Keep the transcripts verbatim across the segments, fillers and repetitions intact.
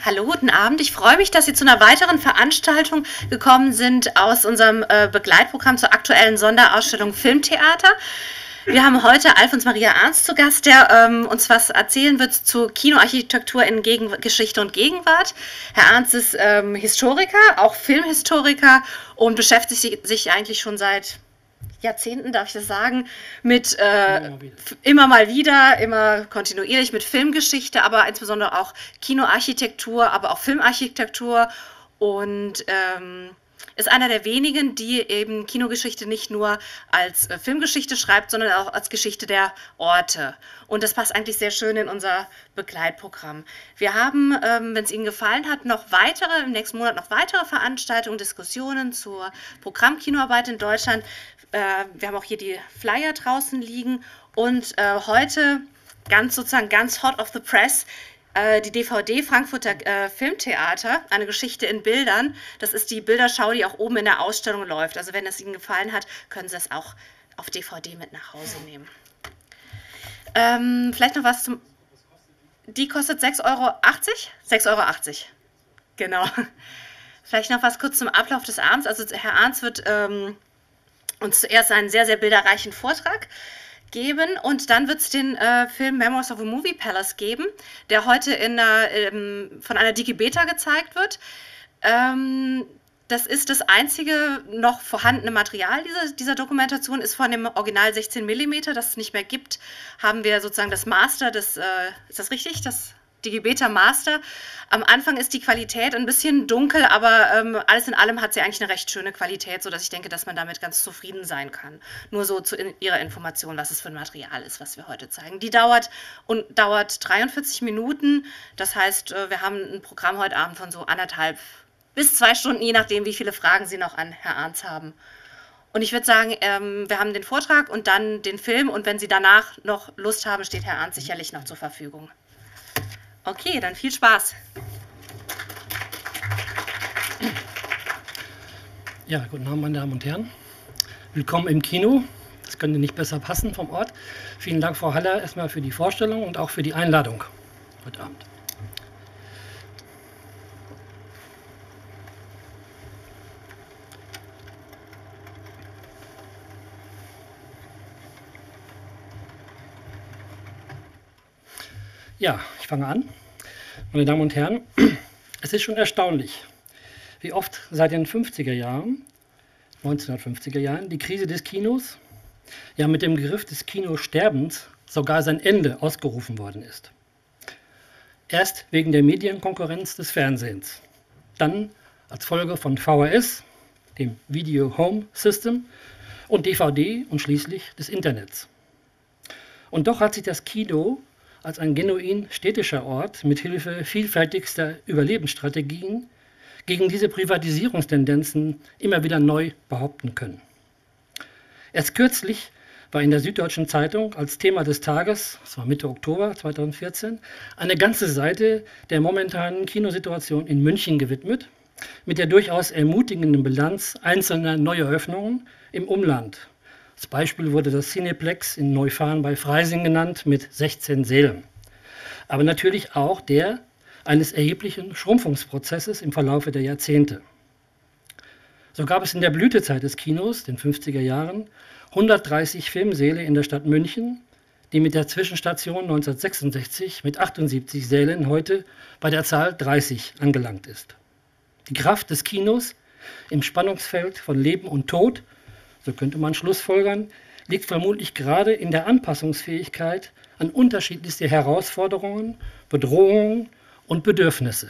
Hallo, guten Abend. Ich freue mich, dass Sie zu einer weiteren Veranstaltung gekommen sind aus unserem äh, Begleitprogramm zur aktuellen Sonderausstellung Filmtheater. Wir haben heute Alfons Maria Arndt zu Gast, der ähm, uns was erzählen wird zu Kinoarchitektur in Gegen Geschichte und Gegenwart. Herr Arndt ist ähm, Historiker, auch Filmhistoriker und beschäftigt sich, sich eigentlich schon seit Jahrzehnten, darf ich das sagen, mit äh, immer, immer mal wieder, immer kontinuierlich mit Filmgeschichte, aber insbesondere auch Kinoarchitektur, aber auch Filmarchitektur und ähm, ist einer der wenigen, die eben Kinogeschichte nicht nur als äh, Filmgeschichte schreibt, sondern auch als Geschichte der Orte. Und das passt eigentlich sehr schön in unser Begleitprogramm. Wir haben, ähm, wenn es Ihnen gefallen hat, noch weitere, im nächsten Monat noch weitere Veranstaltungen, Diskussionen zur Programmkinoarbeit in Deutschland. Äh, wir haben auch hier die Flyer draußen liegen. Und äh, heute ganz sozusagen ganz hot off the press, die D V D Frankfurter äh, Filmtheater, eine Geschichte in Bildern. Das ist die Bilderschau, die auch oben in der Ausstellung läuft. Also wenn es Ihnen gefallen hat, können Sie es auch auf D V D mit nach Hause nehmen. Ähm, vielleicht noch was zum... Die kostet sechs Euro achtzig? sechs Euro achtzig. Genau. Vielleicht noch was kurz zum Ablauf des Abends. Also Herr Arndt wird ähm, uns zuerst einen sehr, sehr bilderreichen Vortrag geben und dann wird es den äh, Film Memoirs of a Movie Palace geben, der heute in einer, ähm, von einer Digibeta gezeigt wird. Ähm, das ist das einzige noch vorhandene Material dieser, dieser Dokumentation, ist von dem Original sechzehn Millimeter, das es nicht mehr gibt, haben wir sozusagen das Master, das, äh, ist das richtig, das Digibeta Master. Am Anfang ist die Qualität ein bisschen dunkel, aber ähm, alles in allem hat sie eigentlich eine recht schöne Qualität, sodass ich denke, dass man damit ganz zufrieden sein kann. Nur so zu in Ihrer Information, was es für ein Material ist, was wir heute zeigen. Die dauert, und dauert dreiundvierzig Minuten. Das heißt, wir haben ein Programm heute Abend von so anderthalb bis zwei Stunden, je nachdem, wie viele Fragen Sie noch an Herr Arndt haben. Und ich würde sagen, ähm, wir haben den Vortrag und dann den Film. Und wenn Sie danach noch Lust haben, steht Herr Arndt sicherlich noch zur Verfügung. Okay, dann viel Spaß. Ja, guten Abend, meine Damen und Herren. Willkommen im Kino. Das könnte nicht besser passen vom Ort. Vielen Dank, Frau Haller, erstmal für die Vorstellung und auch für die Einladung heute Abend. Ja, ich fange an. Meine Damen und Herren, es ist schon erstaunlich, wie oft seit den fünfziger Jahren, neunzehnhundertfünfziger Jahren, die Krise des Kinos, ja mit dem Begriff des Kinosterbens sogar sein Ende ausgerufen worden ist. Erst wegen der Medienkonkurrenz des Fernsehens, dann als Folge von V H S, dem Video Home System, und D V D und schließlich des Internets. Und doch hat sich das Kino als ein genuin städtischer Ort mit Hilfe vielfältigster Überlebensstrategien gegen diese Privatisierungstendenzen immer wieder neu behaupten können. Erst kürzlich war in der Süddeutschen Zeitung als Thema des Tages, das war Mitte Oktober zweitausendvierzehn, eine ganze Seite der momentanen Kinosituation in München gewidmet, mit der durchaus ermutigenden Bilanz einzelner Neueröffnungen im Umland. Als Beispiel wurde das Cineplex in Neufahren bei Freising genannt mit sechzehn Sälen. Aber natürlich auch der eines erheblichen Schrumpfungsprozesses im Verlaufe der Jahrzehnte. So gab es in der Blütezeit des Kinos, den fünfziger Jahren, hundertdreißig Filmsäle in der Stadt München, die mit der Zwischenstation neunzehnhundertsechsundsechzig mit achtundsiebzig Sälen heute bei der Zahl dreißig angelangt ist. Die Kraft des Kinos im Spannungsfeld von Leben und Tod, so könnte man schlussfolgern, liegt vermutlich gerade in der Anpassungsfähigkeit an unterschiedlichste Herausforderungen, Bedrohungen und Bedürfnisse.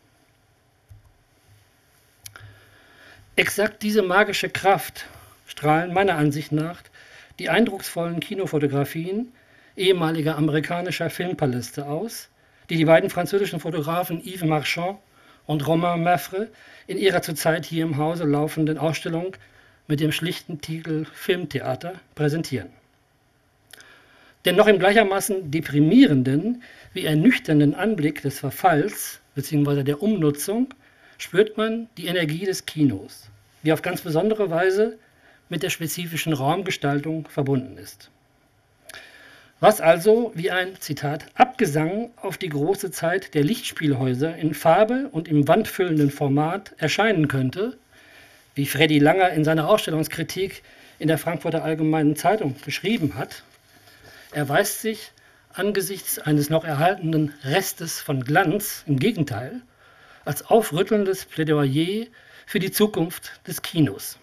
Exakt diese magische Kraft strahlen meiner Ansicht nach die eindrucksvollen Kinofotografien ehemaliger amerikanischer Filmpaläste aus, die die beiden französischen Fotografen Yves Marchand und Romain Maffre in ihrer zurzeit hier im Hause laufenden Ausstellung mit dem schlichten Titel Filmtheater präsentieren. Den noch im gleichermaßen deprimierenden wie ernüchternden Anblick des Verfalls bzw. der Umnutzung spürt man die Energie des Kinos, die auf ganz besondere Weise mit der spezifischen Raumgestaltung verbunden ist. Was also wie ein, Zitat, Abgesang auf die große Zeit der Lichtspielhäuser in Farbe und im wandfüllenden Format erscheinen könnte, wie Freddy Langer in seiner Ausstellungskritik in der Frankfurter Allgemeinen Zeitung beschrieben hat, erweist sich angesichts eines noch erhaltenen Restes von Glanz im Gegenteil als aufrüttelndes Plädoyer für die Zukunft des Kinos.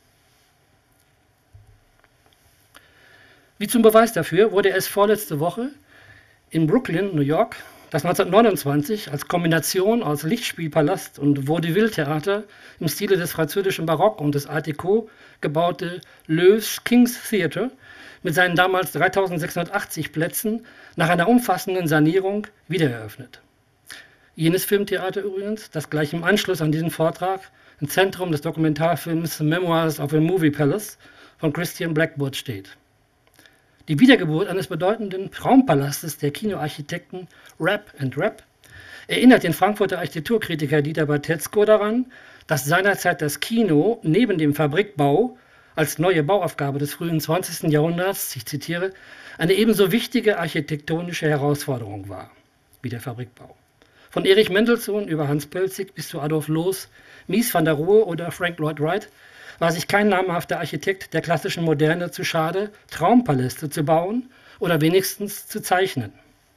Wie zum Beweis dafür wurde es vorletzte Woche in Brooklyn, New York, das neunzehnhundertneunundzwanzig als Kombination aus Lichtspielpalast und Vaudeville-Theater im Stile des französischen Barock und des Art Deco gebaute Loews King's Theatre mit seinen damals dreitausendsechshundertachtzig Plätzen nach einer umfassenden Sanierung wiedereröffnet. Jenes Filmtheater übrigens, das gleich im Anschluss an diesen Vortrag im Zentrum des Dokumentarfilms Memoirs of a Movie Palace von Christian Blackwood steht. Die Wiedergeburt eines bedeutenden Traumpalastes der Kinoarchitekten Rapp and Rapp erinnert den Frankfurter Architekturkritiker Dieter Bartetzko daran, dass seinerzeit das Kino neben dem Fabrikbau als neue Bauaufgabe des frühen zwanzigsten Jahrhunderts, ich zitiere, eine ebenso wichtige architektonische Herausforderung war wie der Fabrikbau. Von Erich Mendelssohn über Hans Pölzig bis zu Adolf Loos, Mies van der Rohe oder Frank Lloyd Wright war sich kein namhafter Architekt der klassischen Moderne zu schade, Traumpaläste zu bauen oder wenigstens zu zeichnen.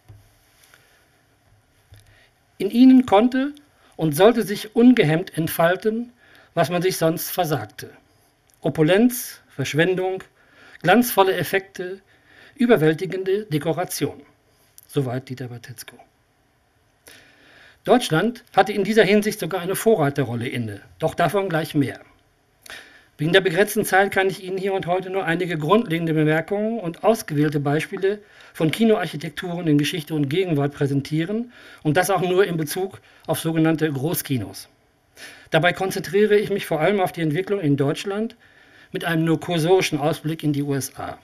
In ihnen konnte und sollte sich ungehemmt entfalten, was man sich sonst versagte. Opulenz, Verschwendung, glanzvolle Effekte, überwältigende Dekoration. Soweit Dieter Bartetzko. Deutschland hatte in dieser Hinsicht sogar eine Vorreiterrolle inne, doch davon gleich mehr. Wegen der begrenzten Zeit kann ich Ihnen hier und heute nur einige grundlegende Bemerkungen und ausgewählte Beispiele von Kinoarchitekturen in Geschichte und Gegenwart präsentieren und das auch nur in Bezug auf sogenannte Großkinos. Dabei konzentriere ich mich vor allem auf die Entwicklung in Deutschland mit einem nur kursorischen Ausblick in die U S A.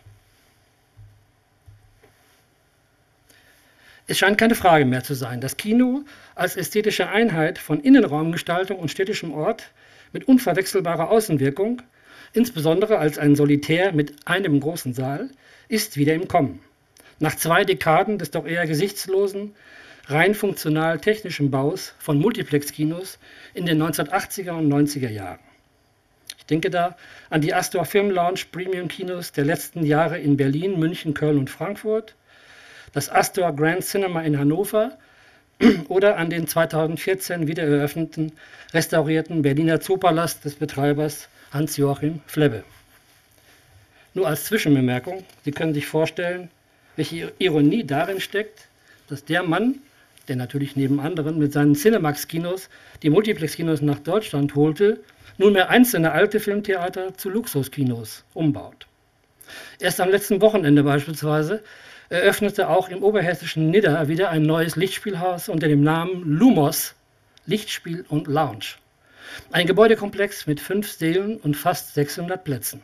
Es scheint keine Frage mehr zu sein, das Kino als ästhetische Einheit von Innenraumgestaltung und städtischem Ort mit unverwechselbarer Außenwirkung, insbesondere als ein Solitär mit einem großen Saal, ist wieder im Kommen. Nach zwei Dekaden des doch eher gesichtslosen, rein funktional technischen Baus von Multiplex-Kinos in den neunzehnhundertachtziger und neunziger Jahren. Ich denke da an die Astor Film Lounge Premium-Kinos der letzten Jahre in Berlin, München, Köln und Frankfurt, das Astor Grand Cinema in Hannover oder an den zweitausendvierzehn wieder eröffneten, restaurierten Berliner Zoopalast des Betreibers Hans-Joachim Flebbe. Nur als Zwischenbemerkung, Sie können sich vorstellen, welche Ironie darin steckt, dass der Mann, der natürlich neben anderen mit seinen Cinemax-Kinos die Multiplex-Kinos nach Deutschland holte, nunmehr einzelne alte Filmtheater zu Luxuskinos umbaut. Erst am letzten Wochenende beispielsweise eröffnete auch im oberhessischen Nidda wieder ein neues Lichtspielhaus unter dem Namen Lumos, Lichtspiel und Lounge. Ein Gebäudekomplex mit fünf Sälen und fast sechshundert Plätzen.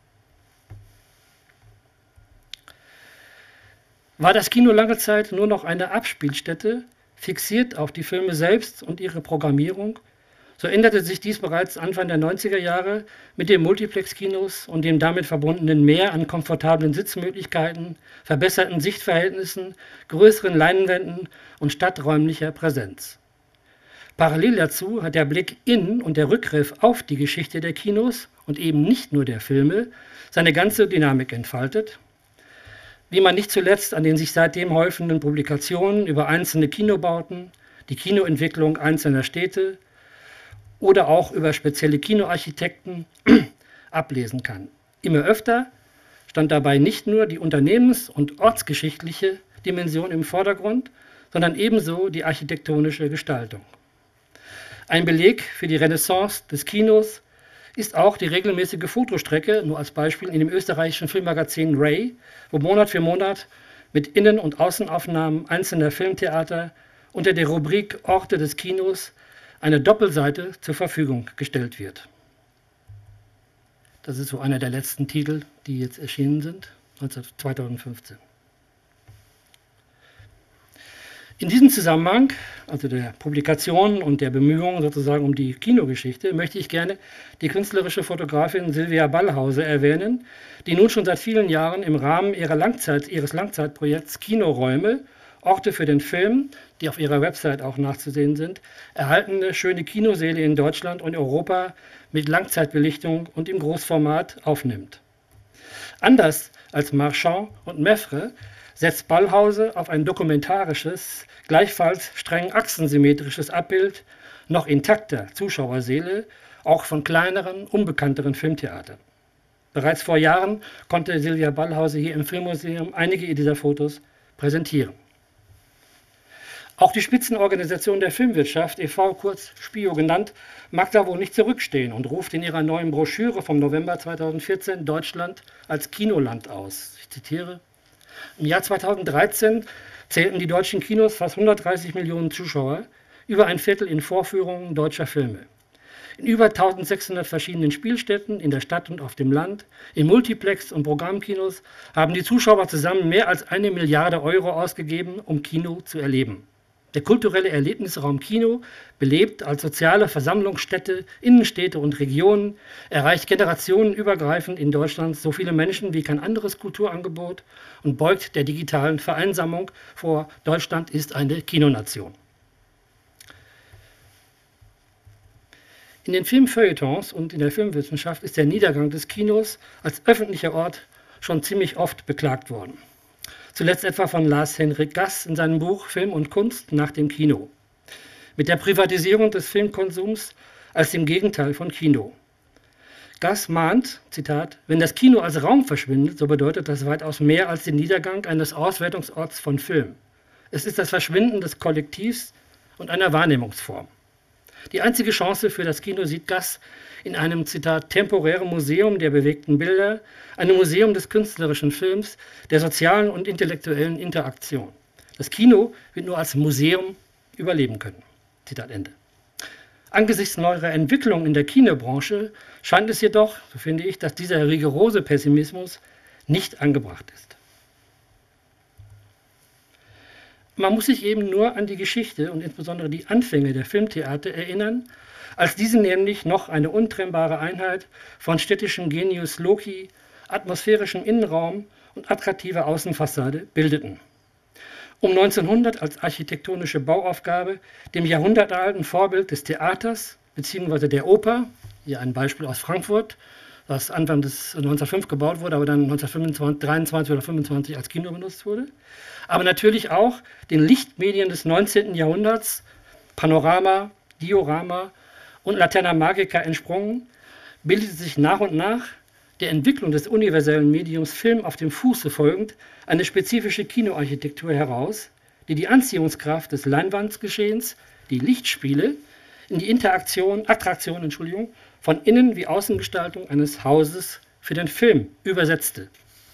War das Kino lange Zeit nur noch eine Abspielstätte, fixiert auf die Filme selbst und ihre Programmierung, so änderte sich dies bereits Anfang der neunziger Jahre mit den Multiplex-Kinos und dem damit verbundenen Mehr an komfortablen Sitzmöglichkeiten, verbesserten Sichtverhältnissen, größeren Leinwänden und stadträumlicher Präsenz. Parallel dazu hat der Blick in und der Rückgriff auf die Geschichte der Kinos und eben nicht nur der Filme seine ganze Dynamik entfaltet, wie man nicht zuletzt an den sich seitdem häufenden Publikationen über einzelne Kinobauten, die Kinoentwicklung einzelner Städte oder auch über spezielle Kinoarchitekten ablesen kann. Immer öfter stand dabei nicht nur die unternehmens- und ortsgeschichtliche Dimension im Vordergrund, sondern ebenso die architektonische Gestaltung. Ein Beleg für die Renaissance des Kinos ist auch die regelmäßige Fotostrecke, nur als Beispiel in dem österreichischen Filmmagazin Ray, wo Monat für Monat mit Innen- und Außenaufnahmen einzelner Filmtheater unter der Rubrik Orte des Kinos eine Doppelseite zur Verfügung gestellt wird. Das ist so einer der letzten Titel, die jetzt erschienen sind, zweitausendfünfzehn. In diesem Zusammenhang, also der Publikation und der Bemühungen sozusagen um die Kinogeschichte, möchte ich gerne die künstlerische Fotografin Silvia Ballhause erwähnen, die nun schon seit vielen Jahren im Rahmen ihrer Langzeit, ihres Langzeitprojekts Kinoräume, Orte für den Film, die auf ihrer Website auch nachzusehen sind, erhaltene schöne Kinosäle in Deutschland und Europa mit Langzeitbelichtung und im Großformat aufnimmt. Anders als Marchand und Meffre setzt Ballhause auf ein dokumentarisches, gleichfalls streng achsensymmetrisches Abbild noch intakter Zuschauerseele, auch von kleineren, unbekannteren Filmtheatern. Bereits vor Jahren konnte Silvia Ballhause hier im Filmmuseum einige dieser Fotos präsentieren. Auch die Spitzenorganisation der Filmwirtschaft, e V, kurz SPIO genannt, mag da wohl nicht zurückstehen und ruft in ihrer neuen Broschüre vom November zweitausendvierzehn Deutschland als Kinoland aus. Ich zitiere: Im Jahr zweitausenddreizehn zählten die deutschen Kinos fast hundertdreißig Millionen Zuschauer, über ein Viertel in Vorführungen deutscher Filme. In über eintausendsechshundert verschiedenen Spielstätten in der Stadt und auf dem Land, in Multiplex- und Programmkinos haben die Zuschauer zusammen mehr als eine Milliarde Euro ausgegeben, um Kino zu erleben. Der kulturelle Erlebnisraum Kino, belebt als soziale Versammlungsstätte, Innenstädte und Regionen, erreicht generationenübergreifend in Deutschland so viele Menschen wie kein anderes Kulturangebot und beugt der digitalen Vereinsamung vor. Deutschland ist eine Kinonation. In den Filmfeuilletons und in der Filmwissenschaft ist der Niedergang des Kinos als öffentlicher Ort schon ziemlich oft beklagt worden. Zuletzt etwa von Lars-Henrik Gass in seinem Buch Film und Kunst nach dem Kino. Mit der Privatisierung des Filmkonsums als dem Gegenteil von Kino. Gass mahnt, Zitat, wenn das Kino als Raum verschwindet, so bedeutet das weitaus mehr als den Niedergang eines Auswertungsorts von Film. Es ist das Verschwinden des Kollektivs und einer Wahrnehmungsform. Die einzige Chance für das Kino sieht Gass in einem, Zitat, temporären Museum der bewegten Bilder, einem Museum des künstlerischen Films, der sozialen und intellektuellen Interaktion. Das Kino wird nur als Museum überleben können. Zitat Ende. Angesichts neuerer Entwicklungen in der Kinobranche scheint es jedoch, so finde ich, dass dieser rigorose Pessimismus nicht angebracht ist. Man muss sich eben nur an die Geschichte und insbesondere die Anfänge der Filmtheater erinnern, als diese nämlich noch eine untrennbare Einheit von städtischem Genius loci, atmosphärischem Innenraum und attraktiver Außenfassade bildeten. Um neunzehnhundert als architektonische Bauaufgabe dem jahrhundertealten Vorbild des Theaters bzw. der Oper, hier ein Beispiel aus Frankfurt, das Anfang des neunzehnhundertfünf gebaut wurde, aber dann neunzehnhundertdreiundzwanzig oder fünfundzwanzig als Kino benutzt wurde. Aber natürlich auch den Lichtmedien des neunzehnten Jahrhunderts, Panorama, Diorama und Laterna Magica entsprungen, bildete sich nach und nach der Entwicklung des universellen Mediums Film auf dem Fuße folgend eine spezifische Kinoarchitektur heraus, die die Anziehungskraft des Leinwandgeschehens, die Lichtspiele, in die Interaktion, Attraktion, Entschuldigung, von Innen- wie Außengestaltung eines Hauses für den Film übersetzte.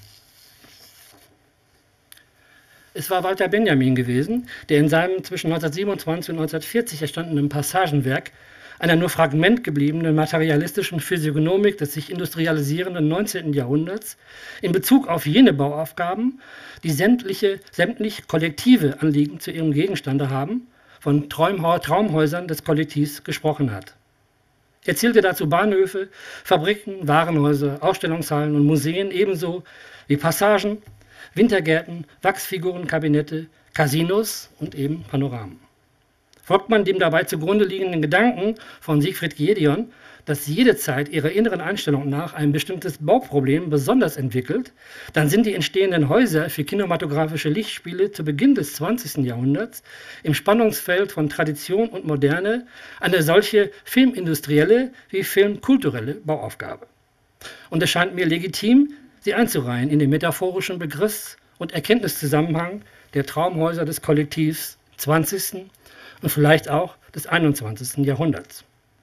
Es war Walter Benjamin gewesen, der in seinem zwischen neunzehnhundertsiebenundzwanzig und neunzehnhundertvierzig erstandenen Passagenwerk einer nur Fragment gebliebenen materialistischen Physiognomik des sich industrialisierenden neunzehnten Jahrhunderts in Bezug auf jene Bauaufgaben, die sämtliche, sämtlich kollektive Anliegen zu ihrem Gegenstande haben, von Traumhäusern des Kollektivs gesprochen hat. Er zählte dazu Bahnhöfe, Fabriken, Warenhäuser, Ausstellungshallen und Museen ebenso wie Passagen, Wintergärten, Wachsfigurenkabinette, Casinos und eben Panoramen. Folgt man dem dabei zugrunde liegenden Gedanken von Siegfried Giedion, dass jede Zeit ihrer inneren Einstellung nach ein bestimmtes Bauproblem besonders entwickelt, dann sind die entstehenden Häuser für kinematografische Lichtspiele zu Beginn des zwanzigsten Jahrhunderts im Spannungsfeld von Tradition und Moderne eine solche filmindustrielle wie filmkulturelle Bauaufgabe. Und es scheint mir legitim, sie einzureihen in den metaphorischen Begriffs- und Erkenntniszusammenhang der Traumhäuser des Kollektivs zwanzigsten und vielleicht auch des einundzwanzigsten Jahrhunderts.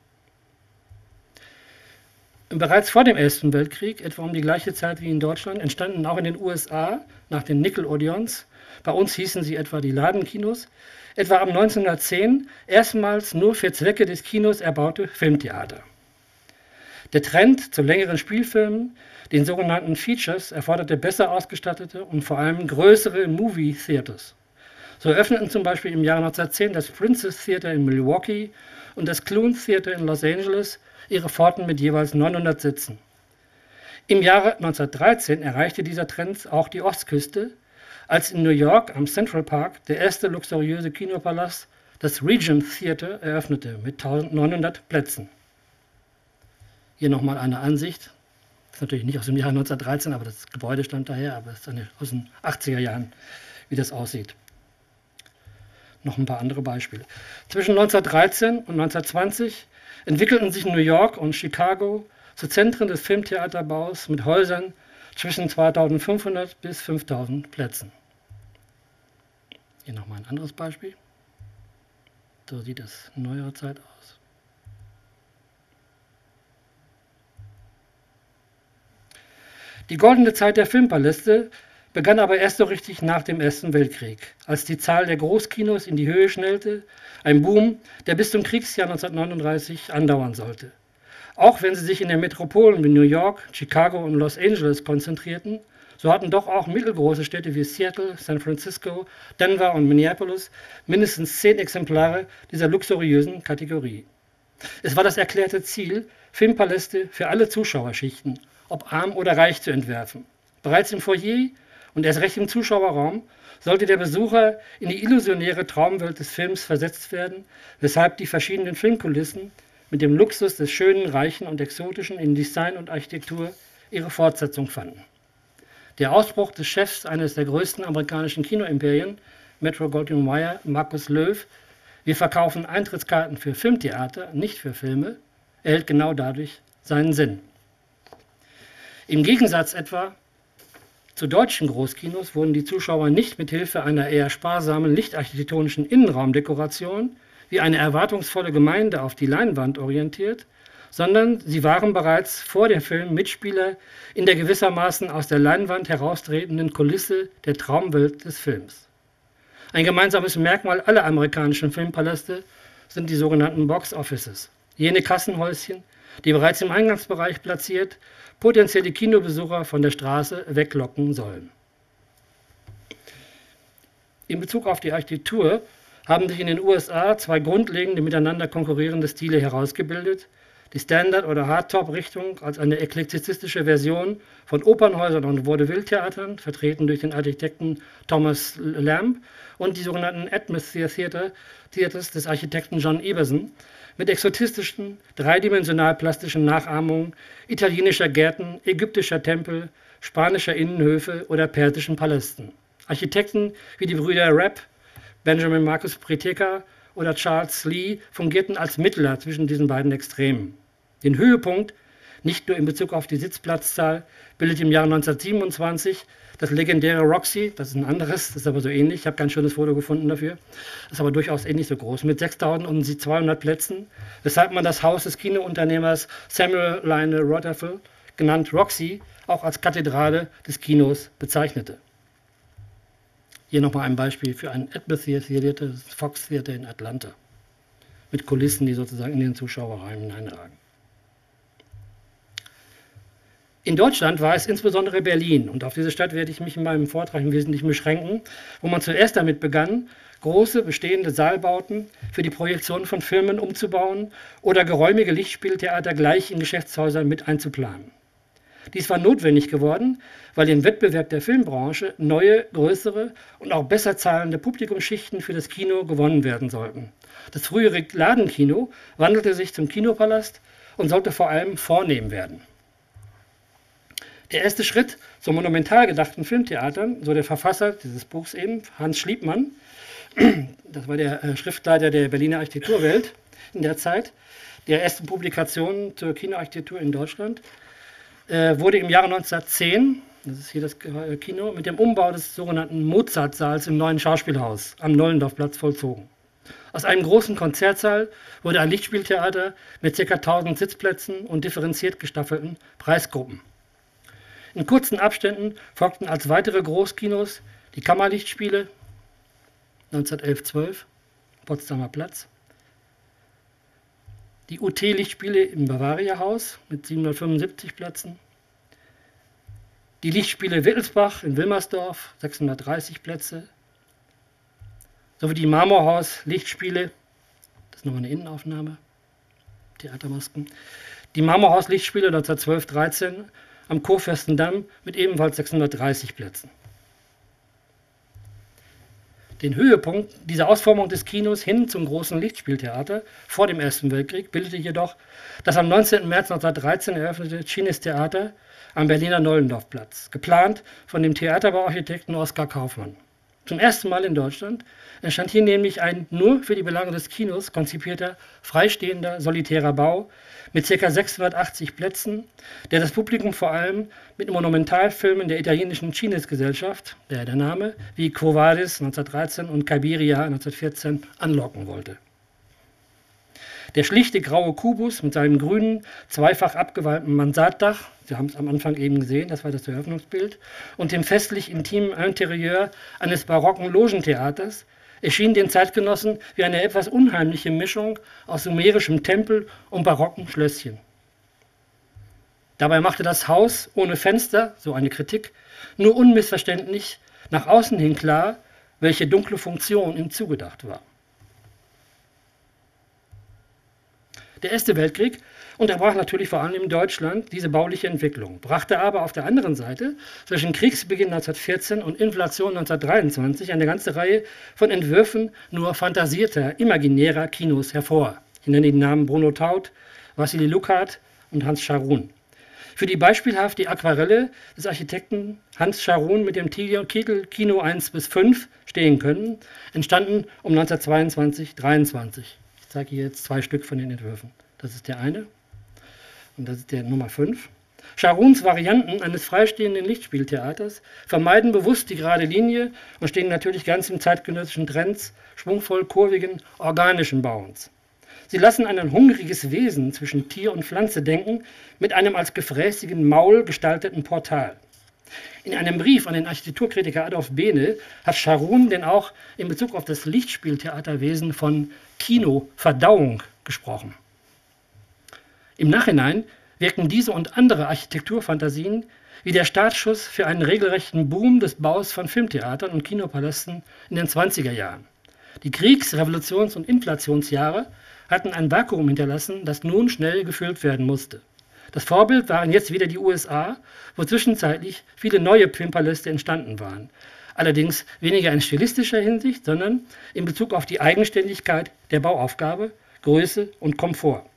Bereits vor dem Ersten Weltkrieg, etwa um die gleiche Zeit wie in Deutschland, entstanden auch in den U S A nach den Nickel-Odeons, bei uns hießen sie etwa die Ladenkinos, etwa ab neunzehnhundertzehn erstmals nur für Zwecke des Kinos erbaute Filmtheater. Der Trend zu längeren Spielfilmen, den sogenannten Features, erforderte besser ausgestattete und vor allem größere Movie Theaters. So eröffneten zum Beispiel im Jahre neunzehnhundertzehn das Princess Theater in Milwaukee und das Clune Theater in Los Angeles ihre Pforten mit jeweils neunhundert Sitzen. Im Jahre neunzehnhundertdreizehn erreichte dieser Trend auch die Ostküste, als in New York am Central Park der erste luxuriöse Kinopalast, das Regent Theater, eröffnete mit neunzehnhundert Plätzen. Hier nochmal eine Ansicht. Das ist natürlich nicht aus dem Jahr neunzehnhundertdreizehn, aber das Gebäude stand daher, aber es ist eine, aus den achtziger Jahren, wie das aussieht. Noch ein paar andere Beispiele. Zwischen neunzehnhundertdreizehn und neunzehnhundertzwanzig entwickelten sich New York und Chicago zu Zentren des Filmtheaterbaus mit Häusern zwischen zweitausendfünfhundert bis fünftausend Plätzen. Hier nochmal ein anderes Beispiel. So sieht das in neuerer Zeit aus. Die goldene Zeit der Filmpaläste begann aber erst so richtig nach dem Ersten Weltkrieg, als die Zahl der Großkinos in die Höhe schnellte, ein Boom, der bis zum Kriegsjahr neunzehnhundertneununddreißig andauern sollte. Auch wenn sie sich in den Metropolen wie New York, Chicago und Los Angeles konzentrierten, so hatten doch auch mittelgroße Städte wie Seattle, San Francisco, Denver und Minneapolis mindestens zehn Exemplare dieser luxuriösen Kategorie. Es war das erklärte Ziel, Filmpaläste für alle Zuschauerschichten, ob arm oder reich, zu entwerfen. Bereits im Foyer und erst recht im Zuschauerraum sollte der Besucher in die illusionäre Traumwelt des Films versetzt werden, weshalb die verschiedenen Filmkulissen mit dem Luxus des Schönen, Reichen und Exotischen in Design und Architektur ihre Fortsetzung fanden. Der Ausspruch des Chefs eines der größten amerikanischen Kinoimperien, Metro-Goldwyn-Mayer, Markus Löw, wir verkaufen Eintrittskarten für Filmtheater, nicht für Filme, erhält genau dadurch seinen Sinn. Im Gegensatz etwa zu deutschen Großkinos wurden die Zuschauer nicht mit Hilfe einer eher sparsamen lichtarchitektonischen Innenraumdekoration wie eine erwartungsvolle Gemeinde auf die Leinwand orientiert, sondern sie waren bereits vor dem Film Mitspieler in der gewissermaßen aus der Leinwand heraustretenden Kulisse der Traumwelt des Films. Ein gemeinsames Merkmal aller amerikanischen Filmpaläste sind die sogenannten Box Offices, jene Kassenhäuschen, die bereits im Eingangsbereich platziert potenzielle Kinobesucher von der Straße weglocken sollen. In Bezug auf die Architektur haben sich in den U S A zwei grundlegende miteinander konkurrierende Stile herausgebildet, die Standard- oder Hardtop-Richtung als eine eklektizistische Version von Opernhäusern und Vaudeville-Theatern, vertreten durch den Architekten Thomas Lamb, und die sogenannten Atmosphere Theater, Theaters des Architekten John Eberson, mit exotistischen, dreidimensional plastischen Nachahmungen italienischer Gärten, ägyptischer Tempel, spanischer Innenhöfe oder persischen Palästen. Architekten wie die Brüder Rapp, Benjamin Marcus Prieteka oder Charles Lee fungierten als Mittler zwischen diesen beiden Extremen. Den Höhepunkt, nicht nur in Bezug auf die Sitzplatzzahl, bildet im Jahr neunzehnhundertsiebenundzwanzig das legendäre Roxy, das ist ein anderes, das ist aber so ähnlich, ich habe kein schönes Foto gefunden dafür, das ist aber durchaus ähnlich so groß, mit sechstausendzweihundert Plätzen, weshalb man das Haus des Kinounternehmers Samuel Lionel Rutherford, genannt Roxy, auch als Kathedrale des Kinos bezeichnete. Hier nochmal ein Beispiel für ein Atmosphere Theater, das Fox Theater in Atlanta, mit Kulissen, die sozusagen in den Zuschauerraum hineinragen. In Deutschland war es insbesondere Berlin, und auf diese Stadt werde ich mich in meinem Vortrag im Wesentlichen beschränken, wo man zuerst damit begann, große bestehende Saalbauten für die Projektion von Filmen umzubauen oder geräumige Lichtspieltheater gleich in Geschäftshäusern mit einzuplanen. Dies war notwendig geworden, weil im Wettbewerb der Filmbranche neue, größere und auch besser zahlende Publikumsschichten für das Kino gewonnen werden sollten. Das frühere Ladenkino wandelte sich zum Kinopalast und sollte vor allem vornehm werden. Der erste Schritt zum monumental gedachten Filmtheater, so der Verfasser dieses Buchs eben, Hans Schliepmann, das war der Schriftleiter der Berliner Architekturwelt in der Zeit, der ersten Publikation zur Kinoarchitektur in Deutschland, wurde im Jahre neunzehnhundertzehn, das ist hier das Kino, mit dem Umbau des sogenannten Mozartsaals im neuen Schauspielhaus am Nollendorfplatz vollzogen. Aus einem großen Konzertsaal wurde ein Lichtspieltheater mit ca. tausend Sitzplätzen und differenziert gestaffelten Preisgruppen. In kurzen Abständen folgten als weitere Großkinos die Kammerlichtspiele neunzehnhundertelf zwölf, Potsdamer Platz, die U T-Lichtspiele im Bavaria-Haus mit siebenhundertfünfundsiebzig Plätzen, die Lichtspiele Wittelsbach in Wilmersdorf, sechshundertdreißig Plätze, sowie die Marmorhaus-Lichtspiele, das ist nochmal eine Innenaufnahme, Theatermasken, die Marmorhaus-Lichtspiele neunzehnhundertzwölf dreizehn am Kurfürstendamm mit ebenfalls sechshundertdreißig Plätzen. Den Höhepunkt dieser Ausformung des Kinos hin zum großen Lichtspieltheater vor dem Ersten Weltkrieg bildete jedoch das am neunzehnten März neunzehnhundertdreizehn eröffnete Cines Theater am Berliner Nollendorfplatz, geplant von dem Theaterbauarchitekten Oskar Kaufmann. Zum ersten Mal in Deutschland entstand hier nämlich ein nur für die Belange des Kinos konzipierter, freistehender, solitärer Bau mit ca. sechshundertachtzig Plätzen, der das Publikum vor allem mit Monumentalfilmen der italienischen Cines-Gesellschaft, der der Name, wie Quo Vadis neunzehnhundertdreizehn und Cabiria neunzehnhundertvierzehn anlocken wollte. Der schlichte graue Kubus mit seinem grünen, zweifach abgewalmten Mansarddach, Sie haben es am Anfang eben gesehen, das war das Eröffnungsbild, und dem festlich intimen Interieur eines barocken Logentheaters erschien den Zeitgenossen wie eine etwas unheimliche Mischung aus sumerischem Tempel und barocken Schlösschen. Dabei machte das Haus ohne Fenster, so eine Kritik, nur unmissverständlich nach außen hin klar, welche dunkle Funktion ihm zugedacht war. Der Erste Weltkrieg unterbrach natürlich vor allem in Deutschland diese bauliche Entwicklung, brachte aber auf der anderen Seite zwischen Kriegsbeginn neunzehnhundertvierzehn und Inflation neunzehnhundertdreiundzwanzig eine ganze Reihe von Entwürfen nur fantasierter, imaginärer Kinos hervor. Ich nenne die Namen Bruno Taut, Wassily Luckhard und Hans Scharoun. Für die beispielhaft die Aquarelle des Architekten Hans Scharoun mit dem Titel Kino eins bis fünf stehen können, entstanden um neunzehnhundertzweiundzwanzig dreiundzwanzig. Ich zeige hier jetzt zwei Stück von den Entwürfen. Das ist der eine und das ist der Nummer fünf. Scharouns Varianten eines freistehenden Lichtspieltheaters vermeiden bewusst die gerade Linie und stehen natürlich ganz im zeitgenössischen Trends schwungvoll kurvigen, organischen Bauens. Sie lassen an ein hungriges Wesen zwischen Tier und Pflanze denken, mit einem als gefräßigen Maul gestalteten Portal. In einem Brief an den Architekturkritiker Adolf Behne hat Scharoun denn auch in Bezug auf das Lichtspieltheaterwesen von Kinoverdauung gesprochen. Im Nachhinein wirken diese und andere Architekturfantasien wie der Startschuss für einen regelrechten Boom des Baus von Filmtheatern und Kinopalästen in den zwanziger Jahren. Die Kriegs-, Revolutions- und Inflationsjahre hatten ein Vakuum hinterlassen, das nun schnell gefüllt werden musste. Das Vorbild waren jetzt wieder die U S A, wo zwischenzeitlich viele neue Filmpaläste entstanden waren. Allerdings weniger in stilistischer Hinsicht, sondern in Bezug auf die Eigenständigkeit der Bauaufgabe, Größe und Komfort.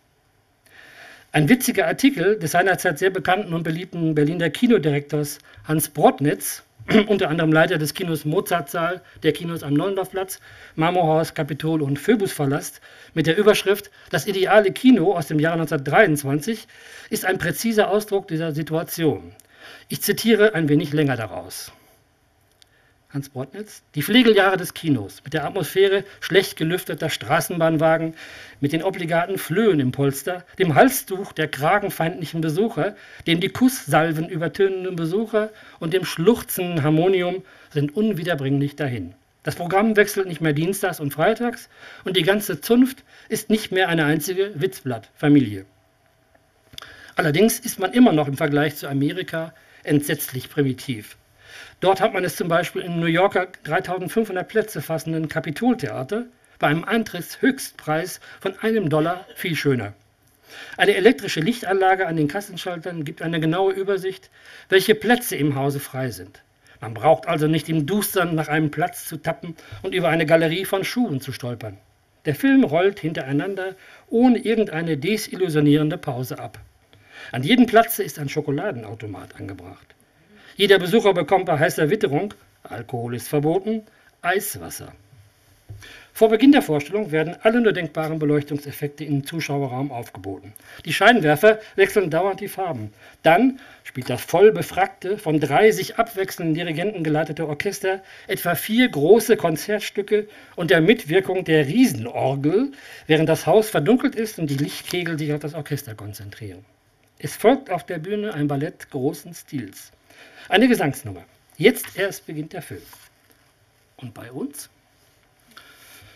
Ein witziger Artikel des seinerzeit sehr bekannten und beliebten Berliner Kinodirektors Hans Brodnitz, unter anderem Leiter des Kinos Mozartsaal, der Kinos am Nollendorfplatz, Marmorhaus, Kapitol und Phoebusverlass, mit der Überschrift „Das ideale Kino" aus dem Jahre neunzehnhundertdreiundzwanzig, ist ein präziser Ausdruck dieser Situation. Ich zitiere ein wenig länger daraus. Hans Brodnitz: Die Flegeljahre des Kinos, mit der Atmosphäre schlecht gelüfteter Straßenbahnwagen, mit den obligaten Flöhen im Polster, dem Halstuch der kragenfeindlichen Besucher, dem die Kusssalven übertönenden Besucher und dem schluchzenden Harmonium sind unwiederbringlich dahin. Das Programm wechselt nicht mehr dienstags und freitags und die ganze Zunft ist nicht mehr eine einzige Witzblatt-Familie. Allerdings ist man immer noch im Vergleich zu Amerika entsetzlich primitiv. Dort hat man es zum Beispiel im New Yorker dreitausendfünfhundert Plätze fassenden Kapitoltheater bei einem Eintrittshöchstpreis von einem Dollar viel schöner. Eine elektrische Lichtanlage an den Kassenschaltern gibt eine genaue Übersicht, welche Plätze im Hause frei sind. Man braucht also nicht im Dustern nach einem Platz zu tappen und über eine Galerie von Schuhen zu stolpern. Der Film rollt hintereinander ohne irgendeine desillusionierende Pause ab. An jedem Platze ist ein Schokoladenautomat angebracht. Jeder Besucher bekommt bei heißer Witterung, Alkohol ist verboten, Eiswasser. Vor Beginn der Vorstellung werden alle nur denkbaren Beleuchtungseffekte im Zuschauerraum aufgeboten. Die Scheinwerfer wechseln dauernd die Farben. Dann spielt das voll befrackte, von drei sich abwechselnden Dirigenten geleitete Orchester etwa vier große Konzertstücke unter Mitwirkung der Riesenorgel, während das Haus verdunkelt ist und die Lichtkegel sich auf das Orchester konzentrieren. Es folgt auf der Bühne ein Ballett großen Stils. Eine Gesangsnummer. Jetzt erst beginnt der Film. Und bei uns?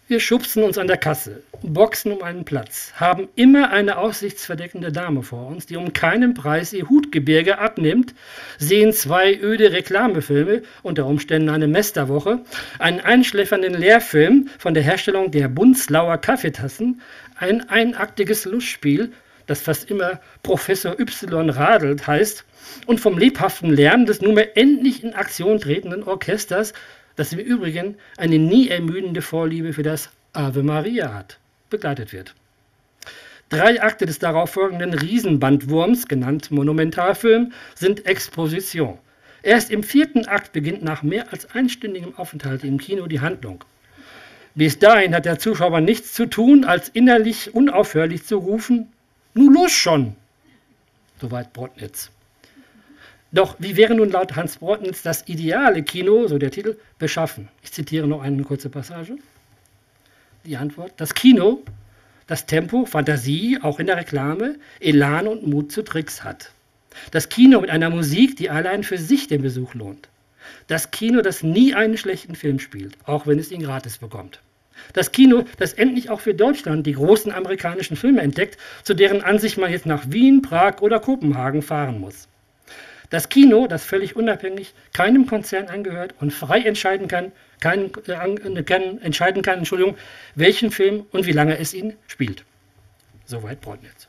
Wir schubsen uns an der Kasse, boxen um einen Platz, haben immer eine aussichtsverdeckende Dame vor uns, die um keinen Preis ihr Hutgebirge abnimmt, sehen zwei öde Reklamefilme, unter Umständen eine Mesterwoche, einen einschläfernden Lehrfilm von der Herstellung der Bunzlauer Kaffeetassen, ein einaktiges Lustspiel, das fast immer Professor Y radelt heißt, und vom lebhaften Lärm des nunmehr endlich in Aktion tretenden Orchesters, das im Übrigen eine nie ermüdende Vorliebe für das Ave Maria hat, begleitet wird. Drei Akte des darauffolgenden Riesenbandwurms, genannt Monumentalfilm, sind Exposition. Erst im vierten Akt beginnt nach mehr als einstündigem Aufenthalt im Kino die Handlung. Bis dahin hat der Zuschauer nichts zu tun, als innerlich unaufhörlich zu rufen, »Nu los schon!« Soweit Brottnitz. Doch wie wäre nun laut Hans Brottnitz das ideale Kino, so der Titel, beschaffen? Ich zitiere noch eine kurze Passage. Die Antwort: Das Kino, das Tempo, Fantasie, auch in der Reklame, Elan und Mut zu Tricks hat. Das Kino mit einer Musik, die allein für sich den Besuch lohnt. Das Kino, das nie einen schlechten Film spielt, auch wenn es ihn gratis bekommt. Das Kino, das endlich auch für Deutschland die großen amerikanischen Filme entdeckt, zu deren Ansicht man jetzt nach Wien, Prag oder Kopenhagen fahren muss. Das Kino, das völlig unabhängig keinem Konzern angehört und frei entscheiden kann, kein, äh, kann, entscheiden kann, Entschuldigung, welchen Film und wie lange es ihn spielt. Soweit Brottnitz.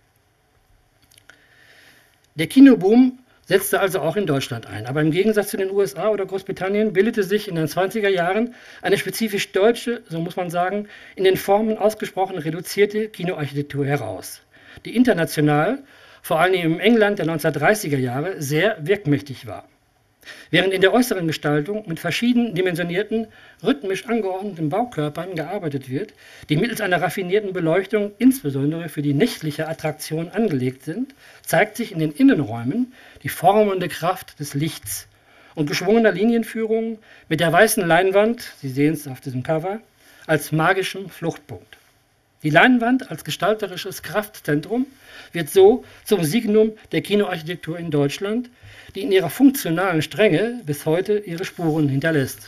Der Kinoboom setzte also auch in Deutschland ein. Aber im Gegensatz zu den U S A oder Großbritannien bildete sich in den zwanziger Jahren eine spezifisch deutsche, so muss man sagen, in den Formen ausgesprochen reduzierte Kinoarchitektur heraus, die international, vor allem im England der neunzehnhundertdreißiger Jahre, sehr wirkmächtig war. Während in der äußeren Gestaltung mit verschieden dimensionierten, rhythmisch angeordneten Baukörpern gearbeitet wird, die mittels einer raffinierten Beleuchtung insbesondere für die nächtliche Attraktion angelegt sind, zeigt sich in den Innenräumen die formende Kraft des Lichts und geschwungener Linienführung mit der weißen Leinwand, Sie sehen es auf diesem Cover, als magischem Fluchtpunkt. Die Leinwand als gestalterisches Kraftzentrum wird so zum Signum der Kinoarchitektur in Deutschland, die in ihrer funktionalen Strenge bis heute ihre Spuren hinterlässt.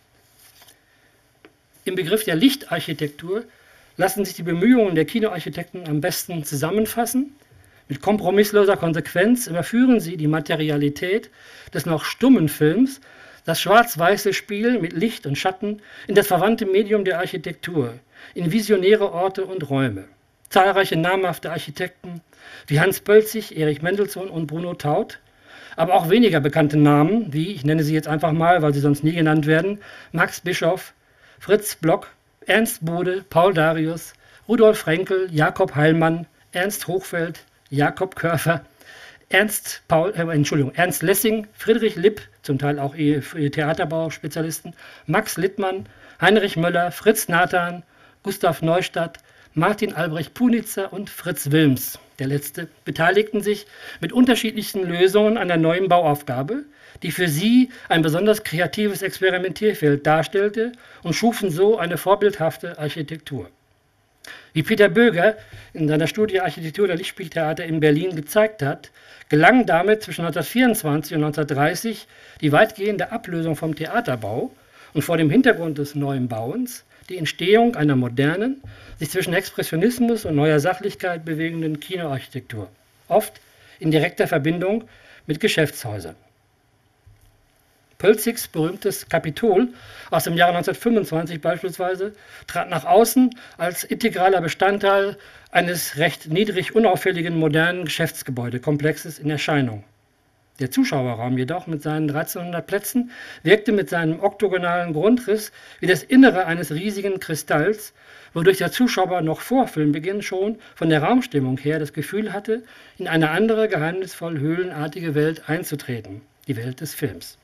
Im Begriff der Lichtarchitektur lassen sich die Bemühungen der Kinoarchitekten am besten zusammenfassen. Mit kompromissloser Konsequenz überführen sie die Materialität des noch stummen Films, das schwarz-weiße Spiel mit Licht und Schatten, in das verwandte Medium der Architektur, in visionäre Orte und Räume. Zahlreiche namhafte Architekten wie Hans Pölzig, Erich Mendelssohn und Bruno Taut, aber auch weniger bekannte Namen, wie, ich nenne sie jetzt einfach mal, weil sie sonst nie genannt werden, Max Bischoff, Fritz Block, Ernst Bode, Paul Darius, Rudolf Frenkel, Jakob Heilmann, Ernst Hochfeld, Jakob Körfer, Ernst, Paul, äh, Entschuldigung, Ernst Lessing, Friedrich Lipp, zum Teil auch Theaterbau-Spezialisten, Max Littmann, Heinrich Möller, Fritz Nathan, Gustav Neustadt, Martin Albrecht Punitzer und Fritz Wilms, der letzte, beteiligten sich mit unterschiedlichsten Lösungen an der neuen Bauaufgabe, die für sie ein besonders kreatives Experimentierfeld darstellte und schufen so eine vorbildhafte Architektur. Wie Peter Böger in seiner Studie Architektur der Lichtspieltheater in Berlin gezeigt hat, gelang damit zwischen neunzehnhundertvierundzwanzig und neunzehnhundertdreißig die weitgehende Ablösung vom Theaterbau und vor dem Hintergrund des neuen Bauens die Entstehung einer modernen, sich zwischen Expressionismus und neuer Sachlichkeit bewegenden Kinoarchitektur, oft in direkter Verbindung mit Geschäftshäusern. Pölzigs berühmtes Kapitol aus dem Jahre neunzehnhundertfünfundzwanzig beispielsweise trat nach außen als integraler Bestandteil eines recht niedrig unauffälligen modernen Geschäftsgebäudekomplexes in Erscheinung. Der Zuschauerraum jedoch mit seinen dreizehnhundert Plätzen wirkte mit seinem oktogonalen Grundriss wie das Innere eines riesigen Kristalls, wodurch der Zuschauer noch vor Filmbeginn schon von der Raumstimmung her das Gefühl hatte, in eine andere, geheimnisvoll höhlenartige Welt einzutreten, die Welt des Films.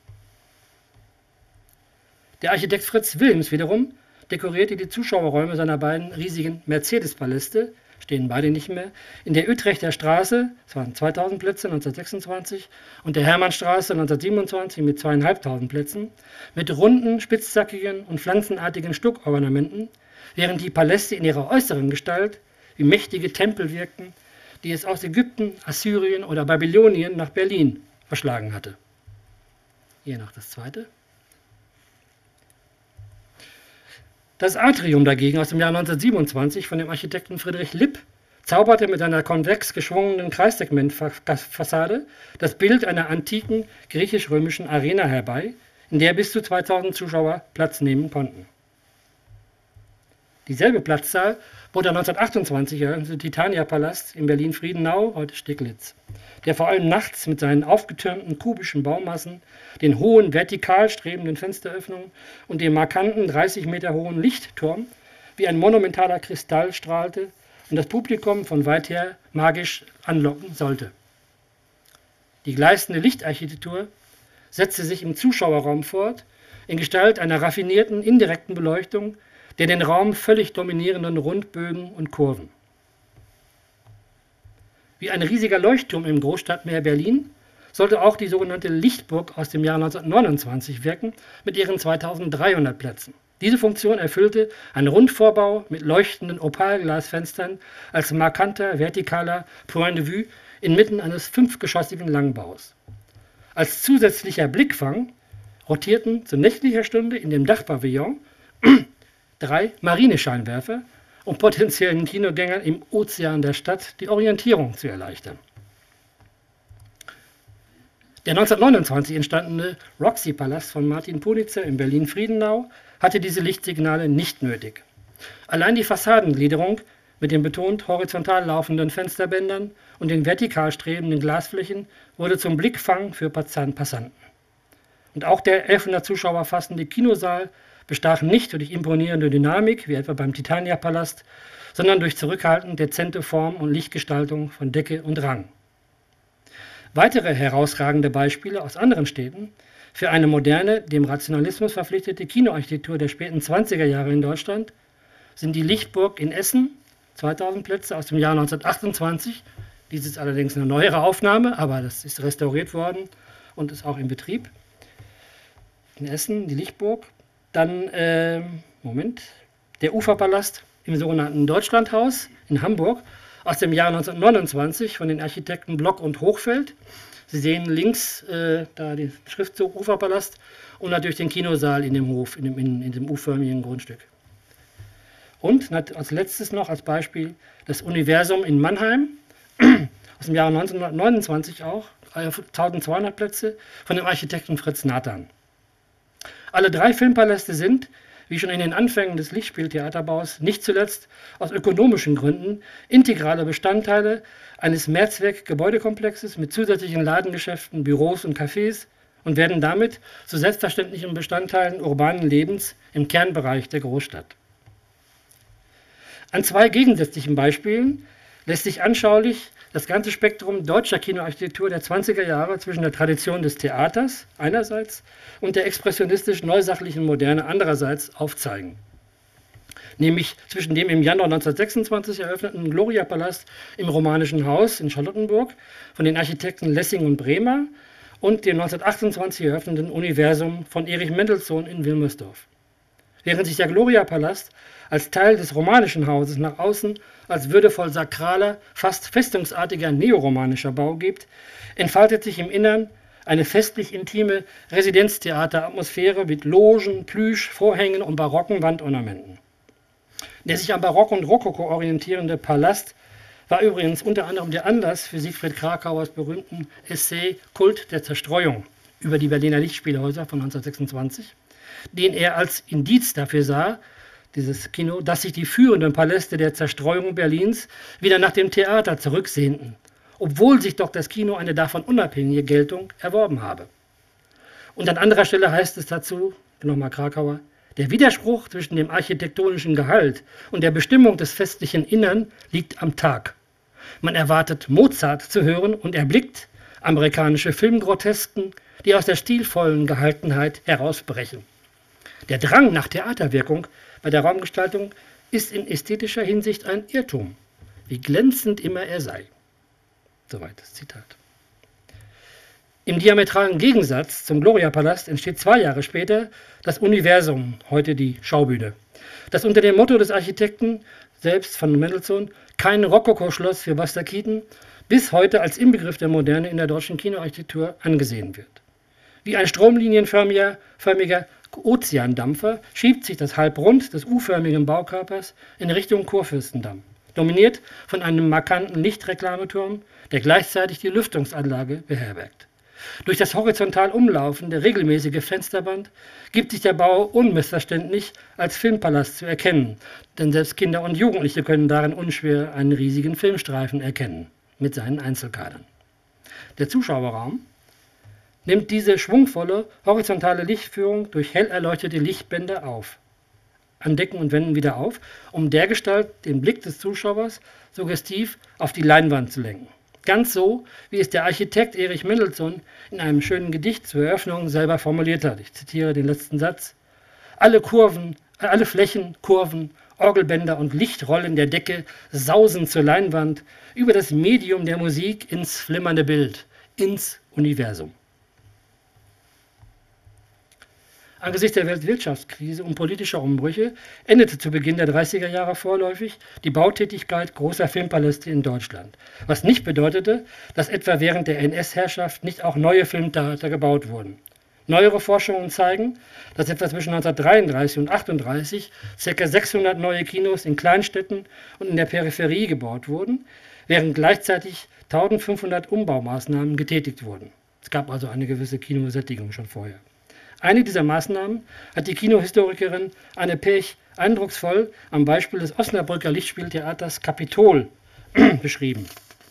Der Architekt Fritz Wilms wiederum dekorierte die Zuschauerräume seiner beiden riesigen Mercedes-Paläste, stehen beide nicht mehr, in der Utrechter Straße, das waren zweitausend Plätze neunzehnhundertsechsundzwanzig, und der Hermannstraße neunzehnhundertsiebenundzwanzig mit zweieinhalbtausend Plätzen, mit runden, spitzzackigen und pflanzenartigen Stuckornamenten, während die Paläste in ihrer äußeren Gestalt wie mächtige Tempel wirkten, die es aus Ägypten, Assyrien oder Babylonien nach Berlin verschlagen hatte. Hier noch das zweite. Das Atrium dagegen aus dem Jahr neunzehnhundertsiebenundzwanzig von dem Architekten Friedrich Lipp zauberte mit einer konvex geschwungenen Kreissegmentfassade das Bild einer antiken griechisch-römischen Arena herbei, in der bis zu zweitausend Zuschauer Platz nehmen konnten. Dieselbe Platzzahl bot der neunzehnhundertachtundzwanzig eröffnete Titania-Palast in Berlin-Friedenau, heute Steglitz, der vor allem nachts mit seinen aufgetürmten kubischen Baumassen, den hohen vertikal strebenden Fensteröffnungen und dem markanten dreißig Meter hohen Lichtturm wie ein monumentaler Kristall strahlte und das Publikum von weit her magisch anlocken sollte. Die gleißende Lichtarchitektur setzte sich im Zuschauerraum fort, in Gestalt einer raffinierten indirekten Beleuchtung der den Raum völlig dominierenden Rundbögen und Kurven. Wie ein riesiger Leuchtturm im Großstadtmeer Berlin sollte auch die sogenannte Lichtburg aus dem Jahr neunzehnhundertneunundzwanzig wirken mit ihren zweitausenddreihundert Plätzen. Diese Funktion erfüllte ein Rundvorbau mit leuchtenden Opalglasfenstern als markanter vertikaler Point de vue inmitten eines fünfgeschossigen Langbaus. Als zusätzlicher Blickfang rotierten zu nächtlicher Stunde in dem Dachpavillon drei Marinescheinwerfer, um potenziellen Kinogängern im Ozean der Stadt die Orientierung zu erleichtern. Der neunzehnhundertneunundzwanzig entstandene Roxy-Palast von Martin Pulitzer in Berlin-Friedenau hatte diese Lichtsignale nicht nötig. Allein die Fassadengliederung mit den betont horizontal laufenden Fensterbändern und den vertikal strebenden Glasflächen wurde zum Blickfang für Passanten. Und auch der elfhundert Zuschauer fassende Kinosaal bestach nicht durch imponierende Dynamik, wie etwa beim Titania-Palast, sondern durch zurückhaltend dezente Form und Lichtgestaltung von Decke und Rang. Weitere herausragende Beispiele aus anderen Städten für eine moderne, dem Rationalismus verpflichtete Kinoarchitektur der späten zwanziger Jahre in Deutschland sind die Lichtburg in Essen, zweitausend Plätze aus dem Jahr neunzehnhundertachtundzwanzig. Dies ist allerdings eine neuere Aufnahme, aber das ist restauriert worden und ist auch in Betrieb. In Essen, die Lichtburg. Dann, äh, Moment, der Uferpalast im sogenannten Deutschlandhaus in Hamburg aus dem Jahr neunzehnhundertneunundzwanzig von den Architekten Block und Hochfeld. Sie sehen links äh, da den Schriftzug Uferpalast und natürlich den Kinosaal in dem Hof, in dem, in, in dem u-förmigen Grundstück. Und als letztes noch als Beispiel das Universum in Mannheim aus dem Jahr neunzehnhundertneunundzwanzig auch, eintausendzweihundert Plätze, von dem Architekten Fritz Nathan. Alle drei Filmpaläste sind, wie schon in den Anfängen des Lichtspieltheaterbaus, nicht zuletzt aus ökonomischen Gründen integrale Bestandteile eines Mehrzweck-Gebäudekomplexes mit zusätzlichen Ladengeschäften, Büros und Cafés und werden damit zu selbstverständlichen Bestandteilen urbanen Lebens im Kernbereich der Großstadt. An zwei gegensätzlichen Beispielen lässt sich anschaulich das ganze Spektrum deutscher Kinoarchitektur der zwanziger Jahre zwischen der Tradition des Theaters einerseits und der expressionistisch-neusachlichen Moderne andererseits aufzeigen. Nämlich zwischen dem im Januar neunzehnhundertsechsundzwanzig eröffneten Gloria-Palast im Romanischen Haus in Charlottenburg von den Architekten Lessing und Bremer und dem neunzehnhundertachtundzwanzig eröffneten Universum von Erich Mendelssohn in Wilmersdorf. Während sich der Gloria-Palast als Teil des Romanischen Hauses nach außen als würdevoll sakraler, fast festungsartiger neoromanischer Bau gibt, entfaltet sich im Innern eine festlich intime Residenztheateratmosphäre mit Logen, Plüsch, Vorhängen und barocken Wandornamenten. Der sich am Barock und Rokoko orientierende Palast war übrigens unter anderem der Anlass für Siegfried Krakauers berühmten Essay Kult der Zerstreuung über die Berliner Lichtspielhäuser von neunzehnhundertsechsundzwanzig, den er als Indiz dafür sah, dieses Kino, dass sich die führenden Paläste der Zerstreuung Berlins wieder nach dem Theater zurücksehnten, obwohl sich doch das Kino eine davon unabhängige Geltung erworben habe. Und an anderer Stelle heißt es dazu, nochmal Krakauer, der Widerspruch zwischen dem architektonischen Gehalt und der Bestimmung des festlichen Innern liegt am Tag. Man erwartet Mozart zu hören und erblickt amerikanische Filmgrotesken, die aus der stilvollen Gehaltenheit herausbrechen. Der Drang nach Theaterwirkung bei der Raumgestaltung ist in ästhetischer Hinsicht ein Irrtum, wie glänzend immer er sei. Soweit das Zitat. Im diametralen Gegensatz zum Gloria-Palast entsteht zwei Jahre später das Universum, heute die Schaubühne, das unter dem Motto des Architekten, selbst von Mendelssohn, kein Rokoko-Schloss für Buster Keaton, bis heute als Inbegriff der Moderne in der deutschen Kinoarchitektur angesehen wird. Wie ein stromlinienförmiger förmiger Ozeandampfer schiebt sich das Halbrund des U-förmigen Baukörpers in Richtung Kurfürstendamm, dominiert von einem markanten Lichtreklameturm, der gleichzeitig die Lüftungsanlage beherbergt. Durch das horizontal umlaufende, regelmäßige Fensterband gibt sich der Bau unmissverständlich als Filmpalast zu erkennen, denn selbst Kinder und Jugendliche können darin unschwer einen riesigen Filmstreifen erkennen, mit seinen Einzelkadern. Der Zuschauerraum nimmt diese schwungvolle, horizontale Lichtführung durch hell erleuchtete Lichtbänder auf, an Decken und Wänden wieder auf, um dergestalt den Blick des Zuschauers suggestiv auf die Leinwand zu lenken. Ganz so, wie es der Architekt Erich Mendelsohn in einem schönen Gedicht zur Eröffnung selber formuliert hat. Ich zitiere den letzten Satz. Alle Kurven, alle Flächen, Kurven, Orgelbänder und Lichtrollen der Decke sausen zur Leinwand über das Medium der Musik ins flimmernde Bild, ins Universum. Angesichts der Weltwirtschaftskrise und politischer Umbrüche endete zu Beginn der dreißiger Jahre vorläufig die Bautätigkeit großer Filmpaläste in Deutschland, was nicht bedeutete, dass etwa während der N S-Herrschaft nicht auch neue Filmtheater gebaut wurden. Neuere Forschungen zeigen, dass etwa zwischen neunzehnhundertdreiunddreißig und achttunddreißig ca. sechshundert neue Kinos in Kleinstädten und in der Peripherie gebaut wurden, während gleichzeitig eintausendfünfhundert Umbaumaßnahmen getätigt wurden. Es gab also eine gewisse Kinosättigung schon vorher. Eine dieser Maßnahmen hat die Kinohistorikerin Anne Pech eindrucksvoll am Beispiel des Osnabrücker Lichtspieltheaters Kapitol beschrieben.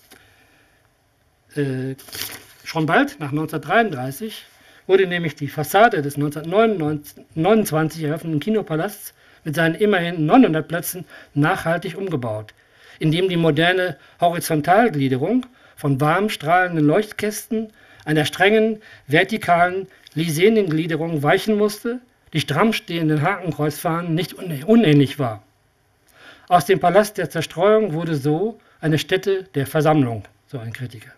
Äh, schon bald, nach neunzehnhundertdreiunddreißig, wurde nämlich die Fassade des neunzehnhundertneunundzwanzig eröffneten Kinopalasts mit seinen immerhin neunhundert Plätzen nachhaltig umgebaut, indem die moderne Horizontalgliederung von warm strahlenden Leuchtkästen einer strengen, vertikalen Lisenengliederung weichen musste, die stramm stehenden Hakenkreuzfahnen nicht unähnlich war. Aus dem Palast der Zerstreuung wurde so eine Stätte der Versammlung, so ein Kritiker.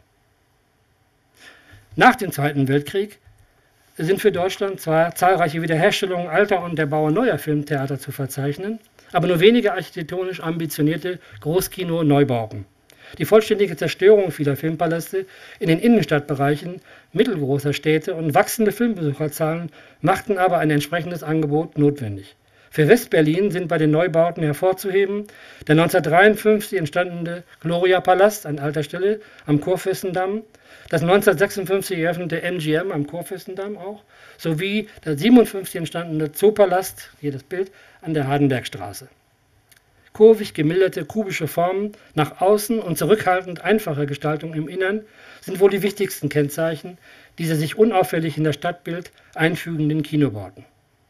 Nach dem Zweiten Weltkrieg sind für Deutschland zwar zahlreiche Wiederherstellungen alter und der Bau neuer Filmtheater zu verzeichnen, aber nur wenige architektonisch ambitionierte Großkino-Neubauten. Die vollständige Zerstörung vieler Filmpaläste in den Innenstadtbereichen mittelgroßer Städte und wachsende Filmbesucherzahlen machten aber ein entsprechendes Angebot notwendig. Für Westberlin sind bei den Neubauten hervorzuheben der neunzehnhundertdreiundfünfzig entstandene Gloria-Palast an alter Stelle am Kurfürstendamm, das neunzehnhundertsechsundfünfzig eröffnete M G M am Kurfürstendamm auch, sowie der siebenundfünfzig entstandene Zoopalast, hier das Bild, an der Hardenbergstraße. Kurvig gemilderte kubische Formen nach außen und zurückhaltend einfache Gestaltung im Innern sind wohl die wichtigsten Kennzeichen dieser sich unauffällig in das Stadtbild einfügenden Kinobauten.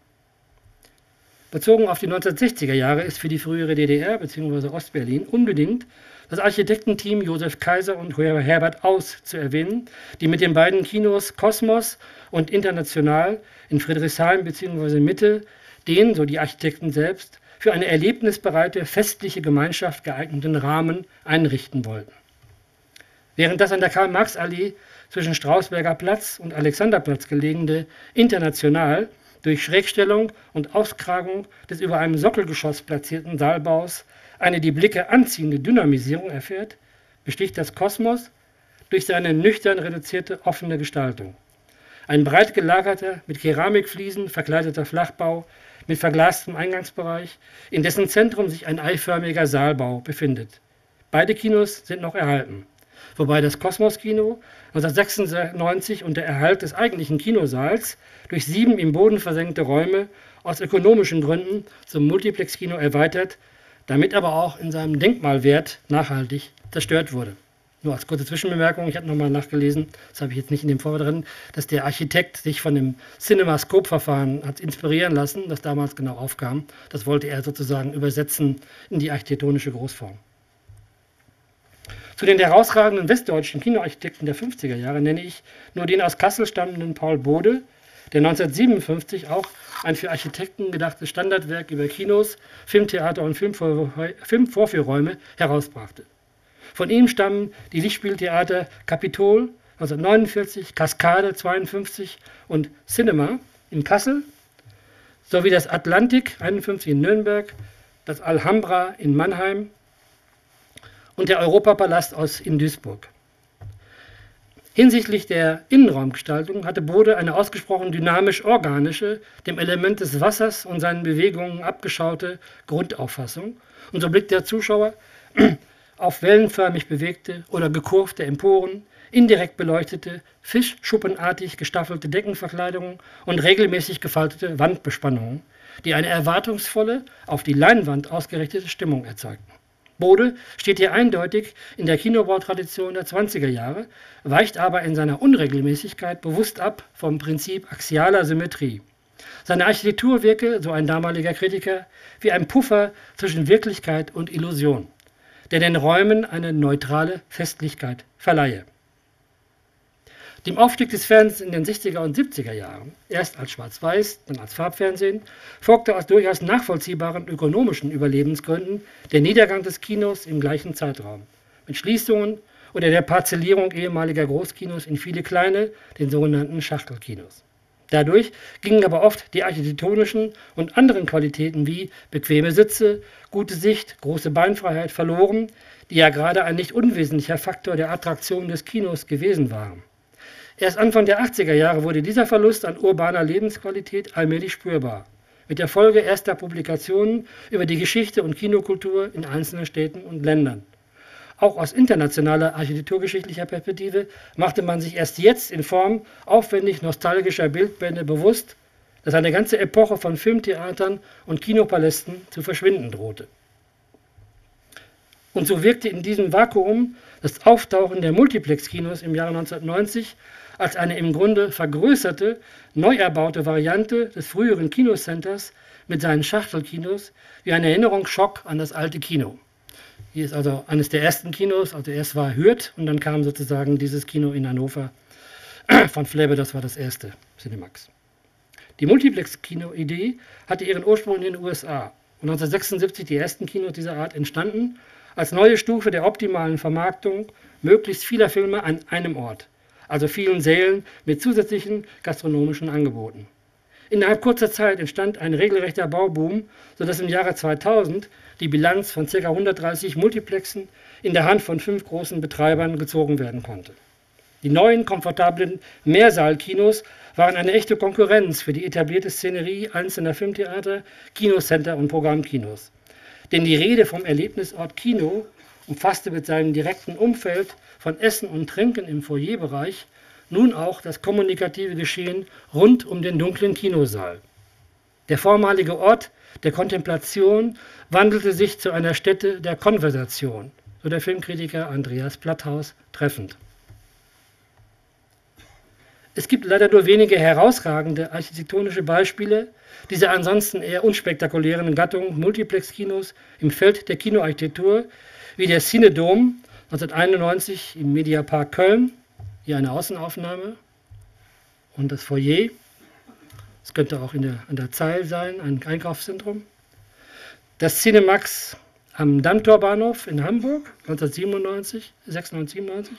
Bezogen auf die neunzehnhundertsechziger Jahre ist für die frühere D D R bzw. Ostberlin unbedingt das Architektenteam Josef Kaiser und Herbert Aus zu erwähnen, die mit den beiden Kinos Kosmos und International in Friedrichshain bzw. Mitte den, so die Architekten selbst, für eine erlebnisbereite, festliche Gemeinschaft geeigneten Rahmen einrichten wollten. Während das an der Karl-Marx-Allee zwischen Strausberger Platz und Alexanderplatz gelegene International durch Schrägstellung und Auskragung des über einem Sockelgeschoss platzierten Saalbaus eine die Blicke anziehende Dynamisierung erfährt, besticht das Kosmos durch seine nüchtern reduzierte offene Gestaltung. Ein breit gelagerter, mit Keramikfliesen verkleideter Flachbau mit verglastem Eingangsbereich, in dessen Zentrum sich ein eiförmiger Saalbau befindet. Beide Kinos sind noch erhalten, wobei das Kosmos-Kino neunzehnhundertsechsundneunzig und der Erhalt des eigentlichen Kinosaals durch sieben im Boden versenkte Räume aus ökonomischen Gründen zum Multiplex-Kino erweitert, damit aber auch in seinem Denkmalwert nachhaltig zerstört wurde. Nur als kurze Zwischenbemerkung, ich habe nochmal nachgelesen, das habe ich jetzt nicht in dem Vorwort drin, dass der Architekt sich von dem CinemaScope-Verfahren hat inspirieren lassen, das damals genau aufkam. Das wollte er sozusagen übersetzen in die architektonische Großform. Zu den herausragenden westdeutschen Kinoarchitekten der fünfziger Jahre nenne ich nur den aus Kassel stammenden Paul Bode, der neunzehnhundertsiebenundfünfzig auch ein für Architekten gedachtes Standardwerk über Kinos, Filmtheater und Filmvorführräume herausbrachte. Von ihm stammen die Lichtspieltheater Kapitol neunzehnhundertneunundvierzig, Kaskade zweiundfünfzig und Cinema in Kassel, sowie das Atlantik einundfünfzig in Nürnberg, das Alhambra in Mannheim und der Europapalast aus in Duisburg. Hinsichtlich der Innenraumgestaltung hatte Bode eine ausgesprochen dynamisch-organische, dem Element des Wassers und seinen Bewegungen abgeschaute Grundauffassung. Und so blickt der Zuschauer auf wellenförmig bewegte oder gekurvte Emporen, indirekt beleuchtete, fischschuppenartig gestaffelte Deckenverkleidungen und regelmäßig gefaltete Wandbespannungen, die eine erwartungsvolle, auf die Leinwand ausgerichtete Stimmung erzeugten. Bode steht hier eindeutig in der Kinobautradition der zwanziger Jahre, weicht aber in seiner Unregelmäßigkeit bewusst ab vom Prinzip axialer Symmetrie. Seine Architektur wirke, so ein damaliger Kritiker, wie ein Puffer zwischen Wirklichkeit und Illusion, der den Räumen eine neutrale Festlichkeit verleihe. Dem Aufstieg des Fernsehens in den sechziger und siebziger Jahren, erst als Schwarz-Weiß, dann als Farbfernsehen, folgte aus durchaus nachvollziehbaren ökonomischen Überlebensgründen der Niedergang des Kinos im gleichen Zeitraum, mit Schließungen oder der Parzellierung ehemaliger Großkinos in viele kleine, den sogenannten Schachtelkinos. Dadurch gingen aber oft die architektonischen und anderen Qualitäten wie bequeme Sitze, gute Sicht, große Beinfreiheit verloren, die ja gerade ein nicht unwesentlicher Faktor der Attraktion des Kinos gewesen waren. Erst Anfang der achtziger Jahre wurde dieser Verlust an urbaner Lebensqualität allmählich spürbar, mit der Folge erster Publikationen über die Geschichte und Kinokultur in einzelnen Städten und Ländern. Auch aus internationaler architekturgeschichtlicher Perspektive machte man sich erst jetzt in Form aufwendig nostalgischer Bildbände bewusst, dass eine ganze Epoche von Filmtheatern und Kinopalästen zu verschwinden drohte. Und so wirkte in diesem Vakuum das Auftauchen der Multiplex-Kinos im Jahre neunzehnhundertneunzig als eine im Grunde vergrößerte, neu erbaute Variante des früheren Kinocenters mit seinen Schachtelkinos wie ein Erinnerungsschock an das alte Kino. Hier ist also eines der ersten Kinos, also erst war Hürth und dann kam sozusagen dieses Kino in Hannover von Flebbe, das war das erste Cinemax. Die Multiplex-Kino-Idee hatte ihren Ursprung in den U S A und neunzehnhundertsechsundsiebzig die ersten Kinos dieser Art entstanden, als neue Stufe der optimalen Vermarktung möglichst vieler Filme an einem Ort, also vielen Sälen mit zusätzlichen gastronomischen Angeboten. Innerhalb kurzer Zeit entstand ein regelrechter Bauboom, sodass im Jahre zweitausend die Bilanz von ca. hundertdreißig Multiplexen in der Hand von fünf großen Betreibern gezogen werden konnte. Die neuen, komfortablen Mehrsaalkinos waren eine echte Konkurrenz für die etablierte Szenerie einzelner Filmtheater, Kinocenter und Programmkinos. Denn die Rede vom Erlebnisort Kino umfasste mit seinem direkten Umfeld von Essen und Trinken im Foyerbereich nun auch das kommunikative Geschehen rund um den dunklen Kinosaal. Der vormalige Ort der Kontemplation wandelte sich zu einer Stätte der Konversation, so der Filmkritiker Andreas Platthaus treffend. Es gibt leider nur wenige herausragende architektonische Beispiele dieser ansonsten eher unspektakulären Gattung Multiplex-Kinos im Feld der Kinoarchitektur, wie der Cinedom neunzehnhunderteinundneunzig im Mediapark Köln, hier eine Außenaufnahme, und das Foyer, das könnte auch in der, an der Zeil sein, ein Einkaufszentrum. Das Cinemax am Dammtorbahnhof in Hamburg neunzehnhundertsiebenundneunzig, sechsundneunzig, siebenundneunzig.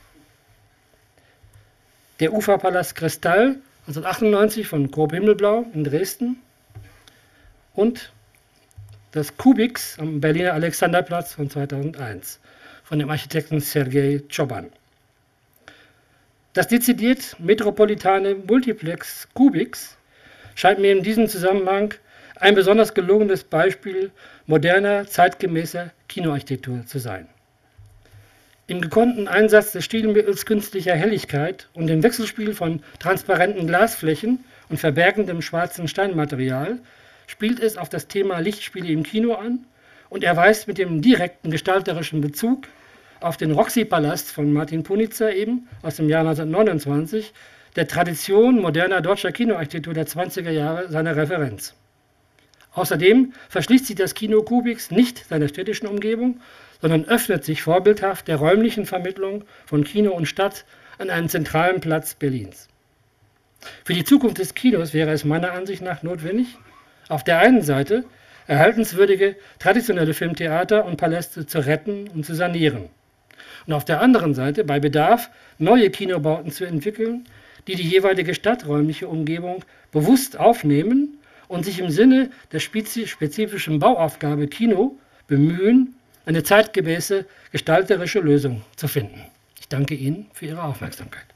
Der Uferpalast Kristall neunzehnhundertachtundneunzig von Grob Himmelblau in Dresden und das Kubix am Berliner Alexanderplatz von zweitausendeins von dem Architekten Sergei Tschoban. Das dezidiert metropolitane Multiplex Kubix scheint mir in diesem Zusammenhang ein besonders gelungenes Beispiel moderner, zeitgemäßer Kinoarchitektur zu sein. Im gekonnten Einsatz des Stilmittels künstlicher Helligkeit und dem Wechselspiel von transparenten Glasflächen und verbergendem schwarzen Steinmaterial spielt es auf das Thema Lichtspiele im Kino an und erweist mit dem direkten gestalterischen Bezug auf den Roxy-Palast von Martin Punitzer eben aus dem Jahr neunzehnhundertneunundzwanzig, der Tradition moderner deutscher Kinoarchitektur der zwanziger Jahre seine Referenz. Außerdem verschließt sich das Kino Kubix nicht seiner städtischen Umgebung, sondern öffnet sich vorbildhaft der räumlichen Vermittlung von Kino und Stadt an einen zentralen Platz Berlins. Für die Zukunft des Kinos wäre es meiner Ansicht nach notwendig, auf der einen Seite erhaltenswürdige traditionelle Filmtheater und Paläste zu retten und zu sanieren und auf der anderen Seite bei Bedarf neue Kinobauten zu entwickeln, die die jeweilige stadträumliche Umgebung bewusst aufnehmen und sich im Sinne der spezifischen Bauaufgabe Kino bemühen, eine zeitgemäße gestalterische Lösung zu finden. Ich danke Ihnen für Ihre Aufmerksamkeit.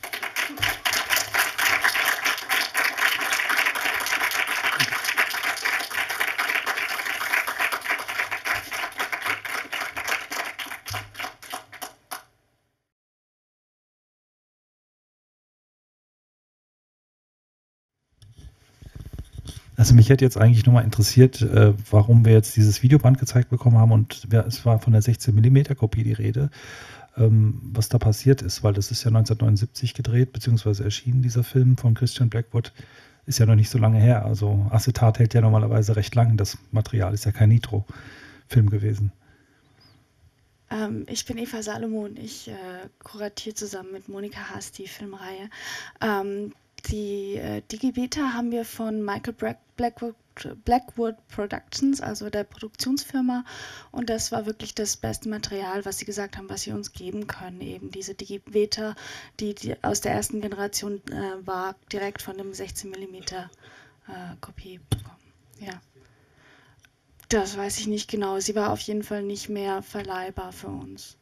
Also mich hätte jetzt eigentlich nur mal interessiert, äh, warum wir jetzt dieses Videoband gezeigt bekommen haben und wer, es war von der sechzehn Millimeter Kopie die Rede, ähm, was da passiert ist, weil das ist ja neunzehnhundertneunundsiebzig gedreht, beziehungsweise erschienen, dieser Film von Christian Blackwood, ist ja noch nicht so lange her. Also Acetat hält ja normalerweise recht lang, das Material ist ja kein Nitro-Film gewesen. Ähm, ich bin Eva Salomon, ich äh, kuratiere zusammen mit Monika Haas die Filmreihe. Ähm, Die äh, Digibeta haben wir von Michael Black, Blackwood, Blackwood Productions, also der Produktionsfirma. Und das war wirklich das beste Material, was sie gesagt haben, was sie uns geben können. Eben diese Digibeta, die, die aus der ersten Generation äh, war, direkt von dem sechzehn Millimeter äh, Kopie bekommen. Ja. Das weiß ich nicht genau. Sie war auf jeden Fall nicht mehr verleihbar für uns.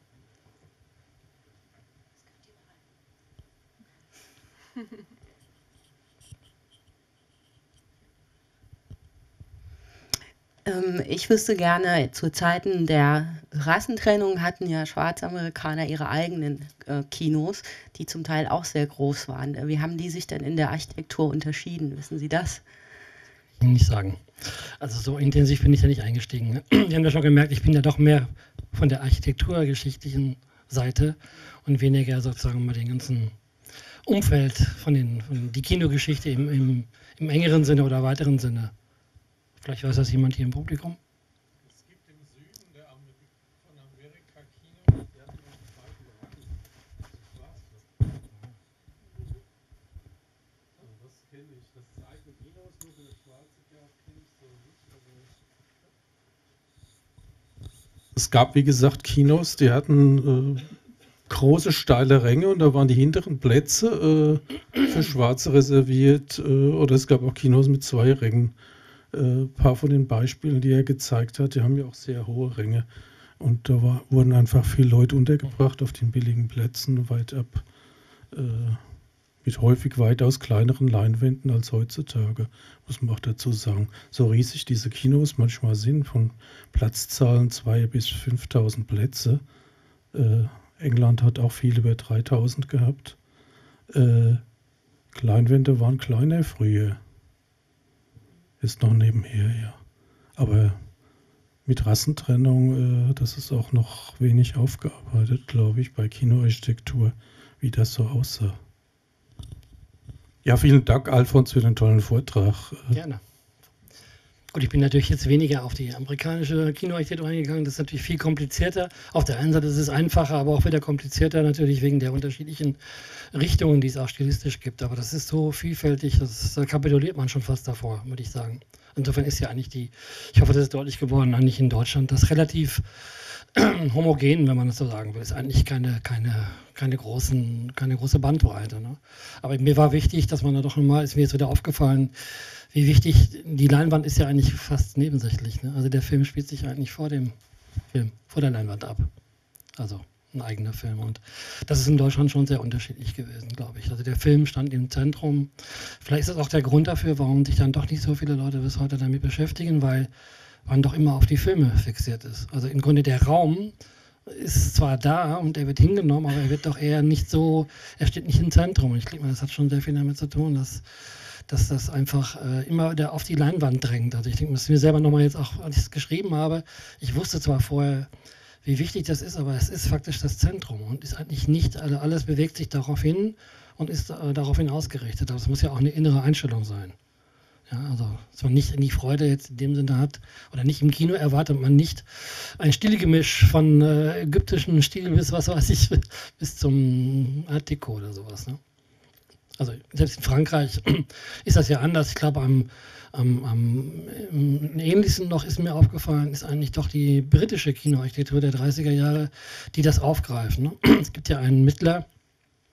Ich wüsste gerne, zu Zeiten der Rassentrennung hatten ja Schwarzamerikaner ihre eigenen äh, Kinos, die zum Teil auch sehr groß waren. Wie haben die sich denn in der Architektur unterschieden? Wissen Sie das? Ich will nicht sagen. Also so intensiv bin ich da nicht eingestiegen. Ne? Sie haben ja schon gemerkt, ich bin ja doch mehr von der architekturgeschichtlichen Seite und weniger sozusagen mal den ganzen Umfeld von, den, von die Kinogeschichte im, im, im engeren Sinne oder weiteren Sinne. Vielleicht weiß das jemand hier im Publikum. Es gibt im Süden der Ameri von Amerika Kinos, die hatten einen zweiten Rang. Also das kenne ich. Das ist eigene Kinos, nur für das Schwarze kenne ich so nicht. Es gab, wie gesagt, Kinos, die hatten äh, große, steile Ränge und da waren die hinteren Plätze äh, für Schwarze reserviert. Äh, oder es gab auch Kinos mit zwei Rängen. Ein äh, paar von den Beispielen, die er gezeigt hat, die haben ja auch sehr hohe Ränge. Und da war, wurden einfach viele Leute untergebracht auf den billigen Plätzen, weit ab, äh, mit häufig weitaus kleineren Leinwänden als heutzutage, muss man auch dazu sagen. So riesig diese Kinos manchmal sind, von Platzzahlen zweitausend bis fünftausend Plätze. Äh, England hat auch viel über dreitausend gehabt. Äh, Leinwände waren kleiner früher. Ist noch nebenher, ja. Aber mit Rassentrennung, äh, das ist auch noch wenig aufgearbeitet, glaube ich, bei Kinoarchitektur, wie das so aussah. Ja, vielen Dank, Alfons, für den tollen Vortrag. Gerne. Gut, ich bin natürlich jetzt weniger auf die amerikanische Kinoarchitektur eingegangen. Das ist natürlich viel komplizierter. Auf der einen Seite ist es einfacher, aber auch wieder komplizierter, natürlich wegen der unterschiedlichen Richtungen, die es auch stilistisch gibt. Aber das ist so vielfältig, das, da kapituliert man schon fast davor, würde ich sagen. Insofern ist ja eigentlich die, ich hoffe, das ist deutlich geworden, eigentlich in Deutschland das relativ homogen, wenn man das so sagen will. Ist eigentlich keine, keine, keine, großen, keine große Bandbreite. Ne? Aber mir war wichtig, dass man da doch nochmal, ist mir jetzt wieder aufgefallen, wie wichtig, die Leinwand ist ja eigentlich fast nebensächlich. Ne? Also der Film spielt sich eigentlich vor dem Film, vor der Leinwand ab. Also ein eigener Film. Und das ist in Deutschland schon sehr unterschiedlich gewesen, glaube ich. Also der Film stand im Zentrum. Vielleicht ist das auch der Grund dafür, warum sich dann doch nicht so viele Leute bis heute damit beschäftigen, weil man doch immer auf die Filme fixiert ist. Also im Grunde der Raum ist zwar da und er wird hingenommen, aber er wird doch eher nicht so, er steht nicht im Zentrum. Und ich denke mal, das hat schon sehr viel damit zu tun, dass dass das einfach äh, immer wieder auf die Leinwand drängt. Also ich denke, das ist mir selber nochmal jetzt auch, als ich es geschrieben habe, ich wusste zwar vorher, wie wichtig das ist, aber es ist faktisch das Zentrum und ist eigentlich nicht, also alles bewegt sich darauf hin und ist äh, daraufhin ausgerichtet. Aber es muss ja auch eine innere Einstellung sein. Ja, also, dass man nicht in die Freude jetzt in dem Sinne hat, oder nicht im Kino erwartet man nicht ein Stilgemisch von äh, ägyptischen Stil bis, was weiß ich, bis zum Art Deco oder sowas, ne? Also selbst in Frankreich ist das ja anders. Ich glaube, am, am, am ähnlichsten noch ist mir aufgefallen, ist eigentlich doch die britische Kinoarchitektur der dreißiger Jahre, die das aufgreifen. Ne? Es gibt ja einen Mittler,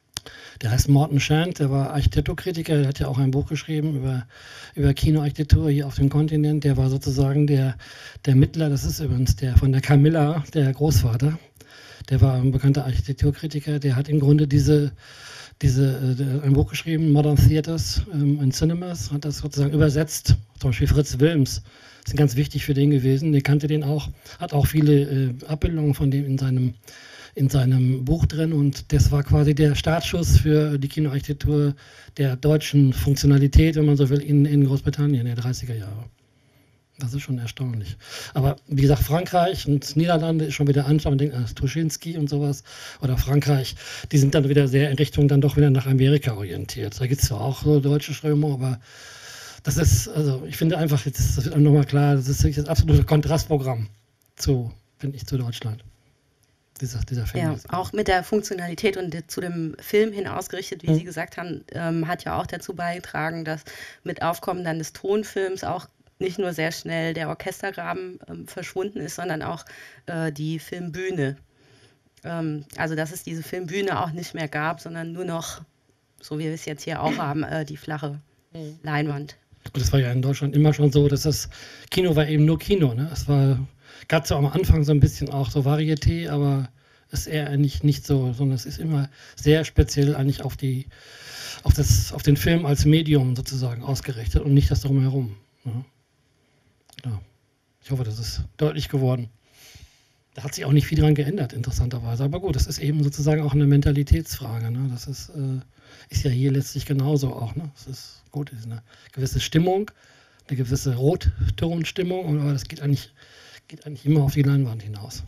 Der heißt Morton Shand, der war Architekturkritiker, der hat ja auch ein Buch geschrieben über, über Kinoarchitektur hier auf dem Kontinent. Der war sozusagen der, der Mittler, das ist übrigens der von der Camilla, der Großvater. Der war ein bekannter Architekturkritiker, der hat im Grunde diese, diese, äh, ein Buch geschrieben, Modern Theaters ähm, and Cinemas, hat das sozusagen übersetzt. Zum Beispiel Fritz Wilms, ist ganz wichtig für den gewesen, der kannte den auch, hat auch viele äh, Abbildungen von dem in seinem in seinem Buch drin und das war quasi der Startschuss für die Kinoarchitektur der deutschen Funktionalität, wenn man so will, in, in Großbritannien der dreißiger Jahre. Das ist schon erstaunlich. Aber wie gesagt, Frankreich und Niederlande ist schon wieder anschauen, man denkt an Tuschinski und sowas, oder Frankreich, die sind dann wieder sehr in Richtung dann doch wieder nach Amerika orientiert. Da gibt es zwar auch so deutsche Strömungen, aber das ist, also ich finde einfach, jetzt, das wird auch nochmal klar, das ist das absolute Kontrastprogramm zu, finde ich, zu Deutschland. Dieser, dieser Film ja, ist. Auch mit der Funktionalität und die, zu dem Film hin ausgerichtet, wie Mhm. Sie gesagt haben, ähm, hat ja auch dazu beigetragen, dass mit Aufkommen dann des Tonfilms auch nicht nur sehr schnell der Orchestergraben ähm, verschwunden ist, sondern auch äh, die Filmbühne. Ähm, also dass es diese Filmbühne auch nicht mehr gab, sondern nur noch, so wie wir es jetzt hier auch haben, äh, die flache Mhm. Leinwand. Und das war ja in Deutschland immer schon so, dass das Kino war eben nur Kino. Ne? Es war, gab zwar am Anfang so ein bisschen auch so Varieté, aber es ist eher nicht, nicht so, sondern es ist immer sehr speziell eigentlich auf, die, auf, das, auf den Film als Medium sozusagen ausgerichtet und nicht das drumherum. Ne? Ja. Ich hoffe, das ist deutlich geworden. Da hat sich auch nicht viel dran geändert, interessanterweise. Aber gut, das ist eben sozusagen auch eine Mentalitätsfrage. Ne? Das ist, äh, ist ja hier letztlich genauso auch. Ne? Es ist gut, es ist eine gewisse Stimmung, eine gewisse Rottonstimmung, aber das geht eigentlich, geht eigentlich immer auf die Leinwand hinaus.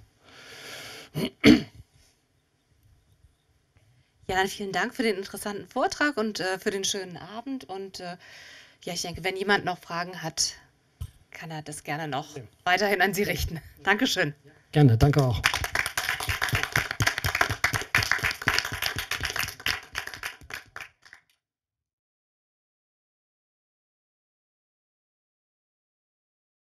Ja, dann vielen Dank für den interessanten Vortrag und äh, für den schönen Abend. Und äh, ja, ich denke, wenn jemand noch Fragen hat, kann er das gerne noch weiterhin an Sie richten. Dankeschön. Gerne, danke auch.